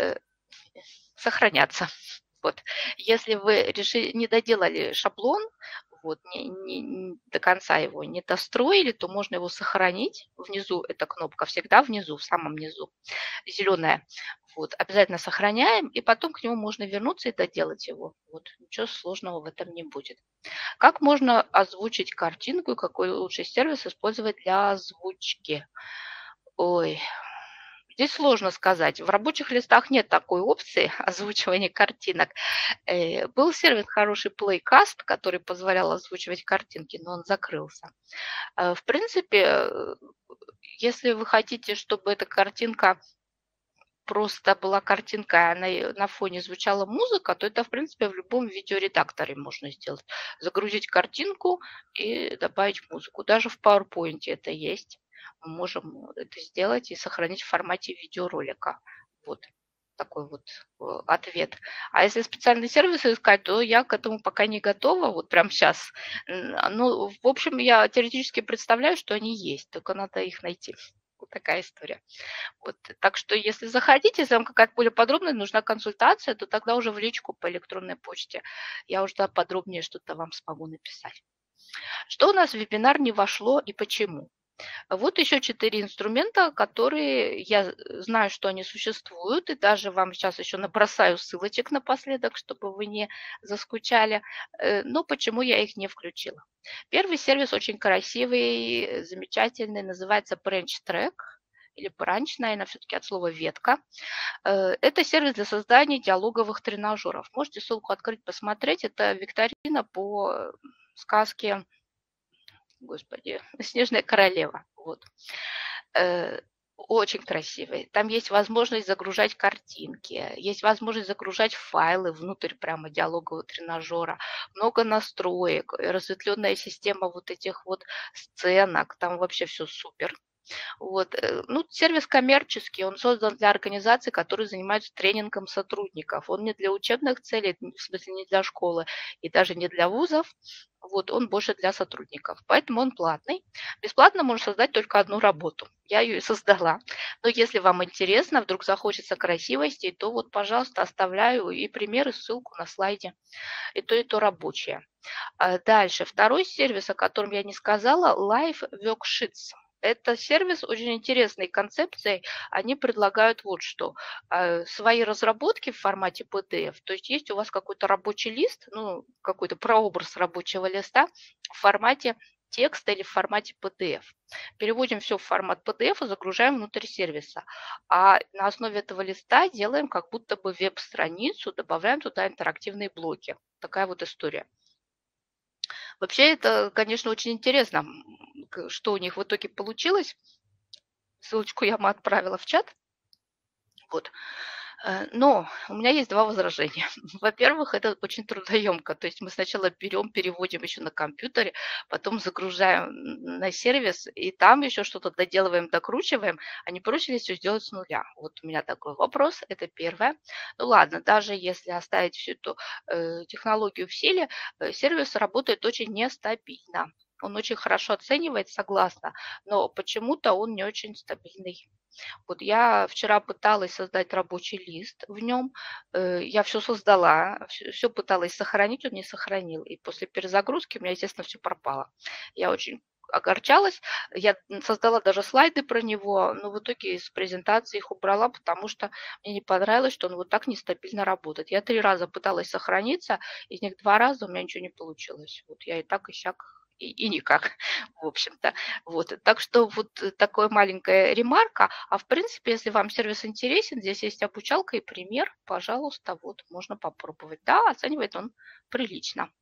A: сохраняться. Вот. Если вы не доделали шаблон, вот, не до конца его не достроили, то можно его сохранить. Внизу эта кнопка, всегда внизу, в самом низу, зеленая. Вот, обязательно сохраняем, и потом к нему можно вернуться и доделать его. Вот, ничего сложного в этом не будет. Как можно озвучить картинку и какой лучший сервис использовать для озвучки? Ой, здесь сложно сказать. В рабочих листах нет такой опции озвучивания картинок. Был сервис хороший Playcast, который позволял озвучивать картинки, но он закрылся. В принципе, если вы хотите, чтобы эта картинка просто была картинка, а на фоне звучала музыка, то это, в принципе, в любом видеоредакторе можно сделать. Загрузить картинку и добавить музыку. Даже в PowerPoint это есть. Мы можем это сделать и сохранить в формате видеоролика. Вот такой вот ответ. А если специальные сервисы искать, то я к этому пока не готова, вот прямо сейчас. Ну, в общем, я теоретически представляю, что они есть, только надо их найти. Вот такая история. Вот. Так что, если захотите, если вам какая-то более подробная нужна консультация, то тогда уже в личку по электронной почте. Я уже подробнее что-то вам смогу написать. Что у нас в вебинар не вошло и почему? Вот еще 4 инструмента, которые я знаю, что они существуют, и даже вам сейчас еще набросаю ссылочек напоследок, чтобы вы не заскучали. Но почему я их не включила? Первый сервис очень красивый, замечательный, называется Branch Track или Branch, наверное, все-таки от слова ветка. Это сервис для создания диалоговых тренажеров. Можете ссылку открыть, посмотреть. Это викторина по сказке, господи, «Снежная королева». Вот. Очень красивый. Там есть возможность загружать картинки, есть возможность загружать файлы внутрь прямо диалогового тренажера, много настроек, разветвленная система вот этих вот сценок, там вообще все супер. Вот. Ну, сервис коммерческий, он создан для организаций, которые занимаются тренингом сотрудников. Он не для учебных целей, в смысле не для школы и даже не для вузов. Вот, он больше для сотрудников, поэтому он платный. Бесплатно можно создать только одну работу. Я ее и создала. Но если вам интересно, вдруг захочется красивости, то вот, пожалуйста, оставляю и примеры, ссылку на слайде. И то рабочее. Дальше, второй сервис, о котором я не сказала, Live Worksheets. Это сервис очень интересной концепцией. Они предлагают вот что. Свои разработки в формате PDF, то есть есть у вас какой-то рабочий лист, ну, какой-то прообраз рабочего листа в формате текста или в формате PDF. Переводим все в формат PDF и загружаем внутрь сервиса. А на основе этого листа делаем как будто бы веб-страницу, добавляем туда интерактивные блоки. Такая вот история. Вообще это, конечно, очень интересно, что у них в итоге получилось. Ссылочку я вам отправила в чат. Вот. Но у меня есть два возражения. Во-первых, это очень трудоемко. То есть мы сначала берем, переводим еще на компьютере, потом загружаем на сервис, и там еще что-то доделываем, докручиваем, а не проще ли все сделать с нуля? Вот у меня такой вопрос, это первое. Ну ладно, даже если оставить всю эту технологию в силе, сервис работает очень нестабильно. Он очень хорошо оценивает, согласна, но почему-то он не очень стабильный. Вот я вчера пыталась создать рабочий лист в нем, я все создала, все пыталась сохранить, он не сохранил. И после перезагрузки у меня, естественно, все пропало. Я очень огорчалась. Я создала даже слайды про него, но в итоге из презентации их убрала, потому что мне не понравилось, что он вот так нестабильно работает. Я 3 раза пыталась сохраниться, из них 2 раза у меня ничего не получилось. Вот я и так, и сяк, и никак, в общем-то. Вот. Так что вот такая маленькая ремарка. А в принципе, если вам сервис интересен, здесь есть обучалка и пример. Пожалуйста, вот можно попробовать. Да, оценивает он прилично.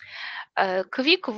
A: Quick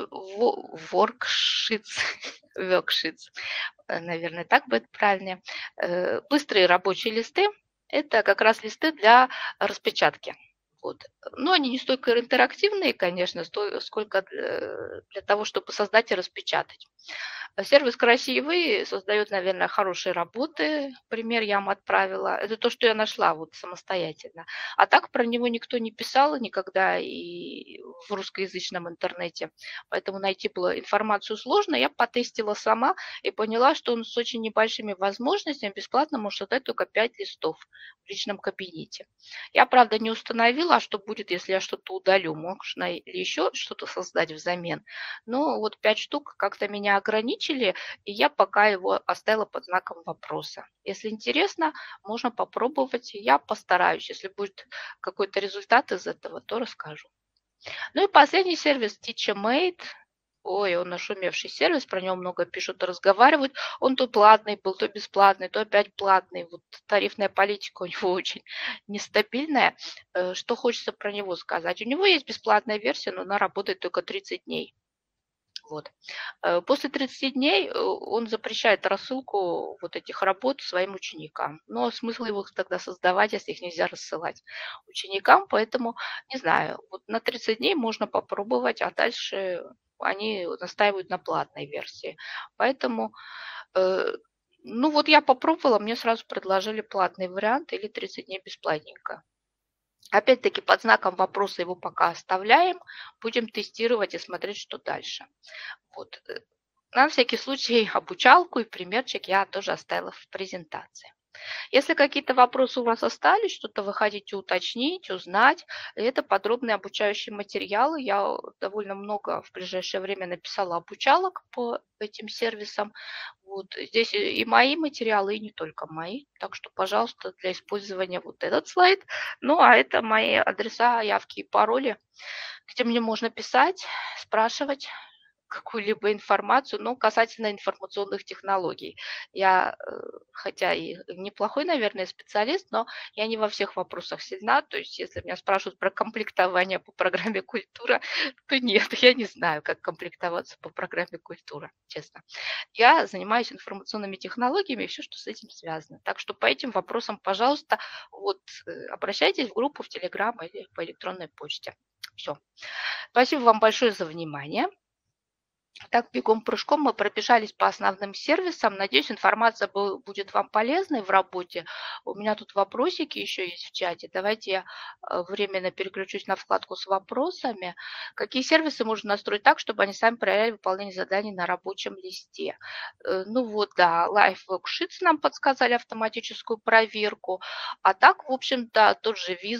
A: Worksheets, worksheets, наверное, так будет правильнее. Быстрые рабочие листы – это как раз листы для распечатки. Вот. Но они не столько интерактивные, конечно, сколько для того, чтобы создать и распечатать. Сервис красивый, создает, наверное, хорошие работы. Пример я вам отправила. Это то, что я нашла вот самостоятельно. А так про него никто не писал никогда и в русскоязычном интернете. Поэтому найти было информацию сложно. Я потестила сама и поняла, что он с очень небольшими возможностями бесплатно может создать только 5 листов в личном кабинете. Я, правда, не установила, а что будет, если я что-то удалю. Можно ли еще что-то создать взамен. Но вот 5 штук как-то меня ограничили, и я пока его оставила под знаком вопроса. Если интересно, можно попробовать. Я постараюсь. Если будет какой-то результат из этого, то расскажу. Ну и последний сервис TeacherMate. Ой, он нашумевший сервис, про него много пишут и разговаривают. Он то платный был, то бесплатный, то опять платный. Вот тарифная политика у него очень нестабильная. Что хочется про него сказать? У него есть бесплатная версия, но она работает только 30 дней. Вот. После 30 дней он запрещает рассылку вот этих работ своим ученикам. Но смысл его тогда создавать, если их нельзя рассылать ученикам, поэтому, не знаю, вот на 30 дней можно попробовать, а дальше они настаивают на платной версии. Поэтому, ну вот я попробовала, мне сразу предложили платный вариант или 30 дней бесплатненько. Опять-таки под знаком вопроса его пока оставляем, будем тестировать и смотреть, что дальше. Вот. На всякий случай обучалку и примерчик я тоже оставила в презентации. Если какие-то вопросы у вас остались, что-то вы хотите уточнить, узнать, это подробные обучающие материалы. Я довольно много в ближайшее время написала обучалок по этим сервисам. Вот здесь и мои материалы, и не только мои. Так что, пожалуйста, для использования вот этот слайд. Ну, а это мои адреса, явки и пароли, где мне можно писать, спрашивать какую-либо информацию, но касательно информационных технологий. Я, хотя и неплохой, наверное, специалист, но я не во всех вопросах сильна. То есть, если меня спрашивают про комплектование по программе «Культура», то нет, я не знаю, как комплектоваться по программе «Культура», честно. Я занимаюсь информационными технологиями и все, что с этим связано. Так что по этим вопросам, пожалуйста, вот обращайтесь в группу в Telegram или по электронной почте. Все. Спасибо вам большое за внимание. Так, бегом-прыжком мы пробежались по основным сервисам. Надеюсь, информация будет вам полезной в работе. У меня тут вопросики еще есть в чате. Давайте я временно переключусь на вкладку с вопросами. Какие сервисы можно настроить так, чтобы они сами проверяли выполнение заданий на рабочем листе? Ну вот, да, Live Worksheets нам подсказали автоматическую проверку. А так, в общем-то, тот же Визор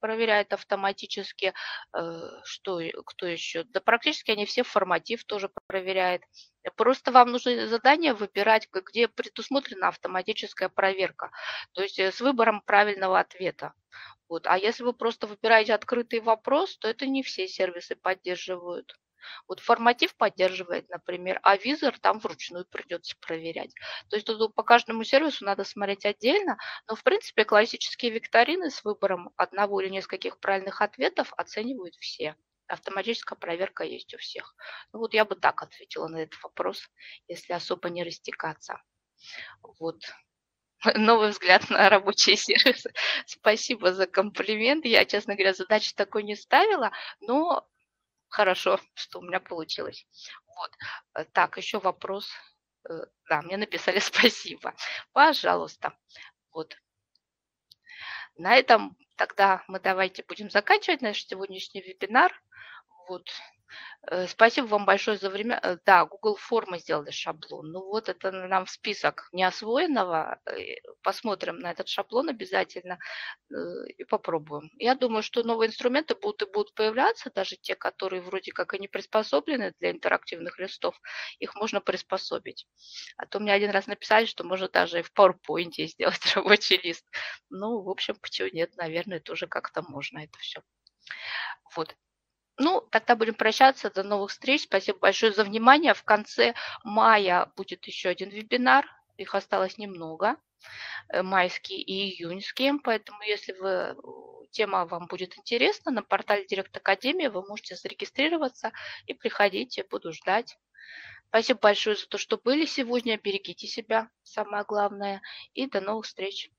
A: проверяет автоматически. Кто еще? Да практически они все форматив тоже проверяет. Просто вам нужно задание выбирать, где предусмотрена автоматическая проверка, то есть с выбором правильного ответа. Вот. А если вы просто выбираете открытый вопрос, то это не все сервисы поддерживают. Вот форматив поддерживает, например, а визор там вручную придется проверять. То есть тут по каждому сервису надо смотреть отдельно, но в принципе классические викторины с выбором одного или нескольких правильных ответов оценивают все. Автоматическая проверка есть у всех. Ну, вот я бы так ответила на этот вопрос, если особо не растекаться. Вот. Новый взгляд на рабочие сервисы. Спасибо за комплимент. Я, честно говоря, задачи такой не ставила, но хорошо, что у меня получилось. Вот. Так, еще вопрос. Да, мне написали спасибо. Пожалуйста. Вот. На этом тогда мы давайте будем заканчивать наш сегодняшний вебинар. Вот. Спасибо вам большое за время. Да, Google формы сделали шаблон. Ну вот это нам в список неосвоенного. Посмотрим на этот шаблон обязательно и попробуем. Я думаю, что новые инструменты будут появляться, даже те, которые вроде как и не приспособлены для интерактивных листов, их можно приспособить. А то мне один раз написали, что можно даже и в PowerPoint сделать рабочий лист. Ну, в общем, почему нет, наверное, тоже как-то можно это все. Вот. Ну, тогда будем прощаться. До новых встреч. Спасибо большое за внимание. В конце мая будет еще один вебинар. Их осталось немного. Майские и июньские. Поэтому, если тема вам будет интересна, на портале Директ Академии вы можете зарегистрироваться и приходите. Буду ждать. Спасибо большое за то, что были сегодня. Берегите себя, самое главное. И до новых встреч.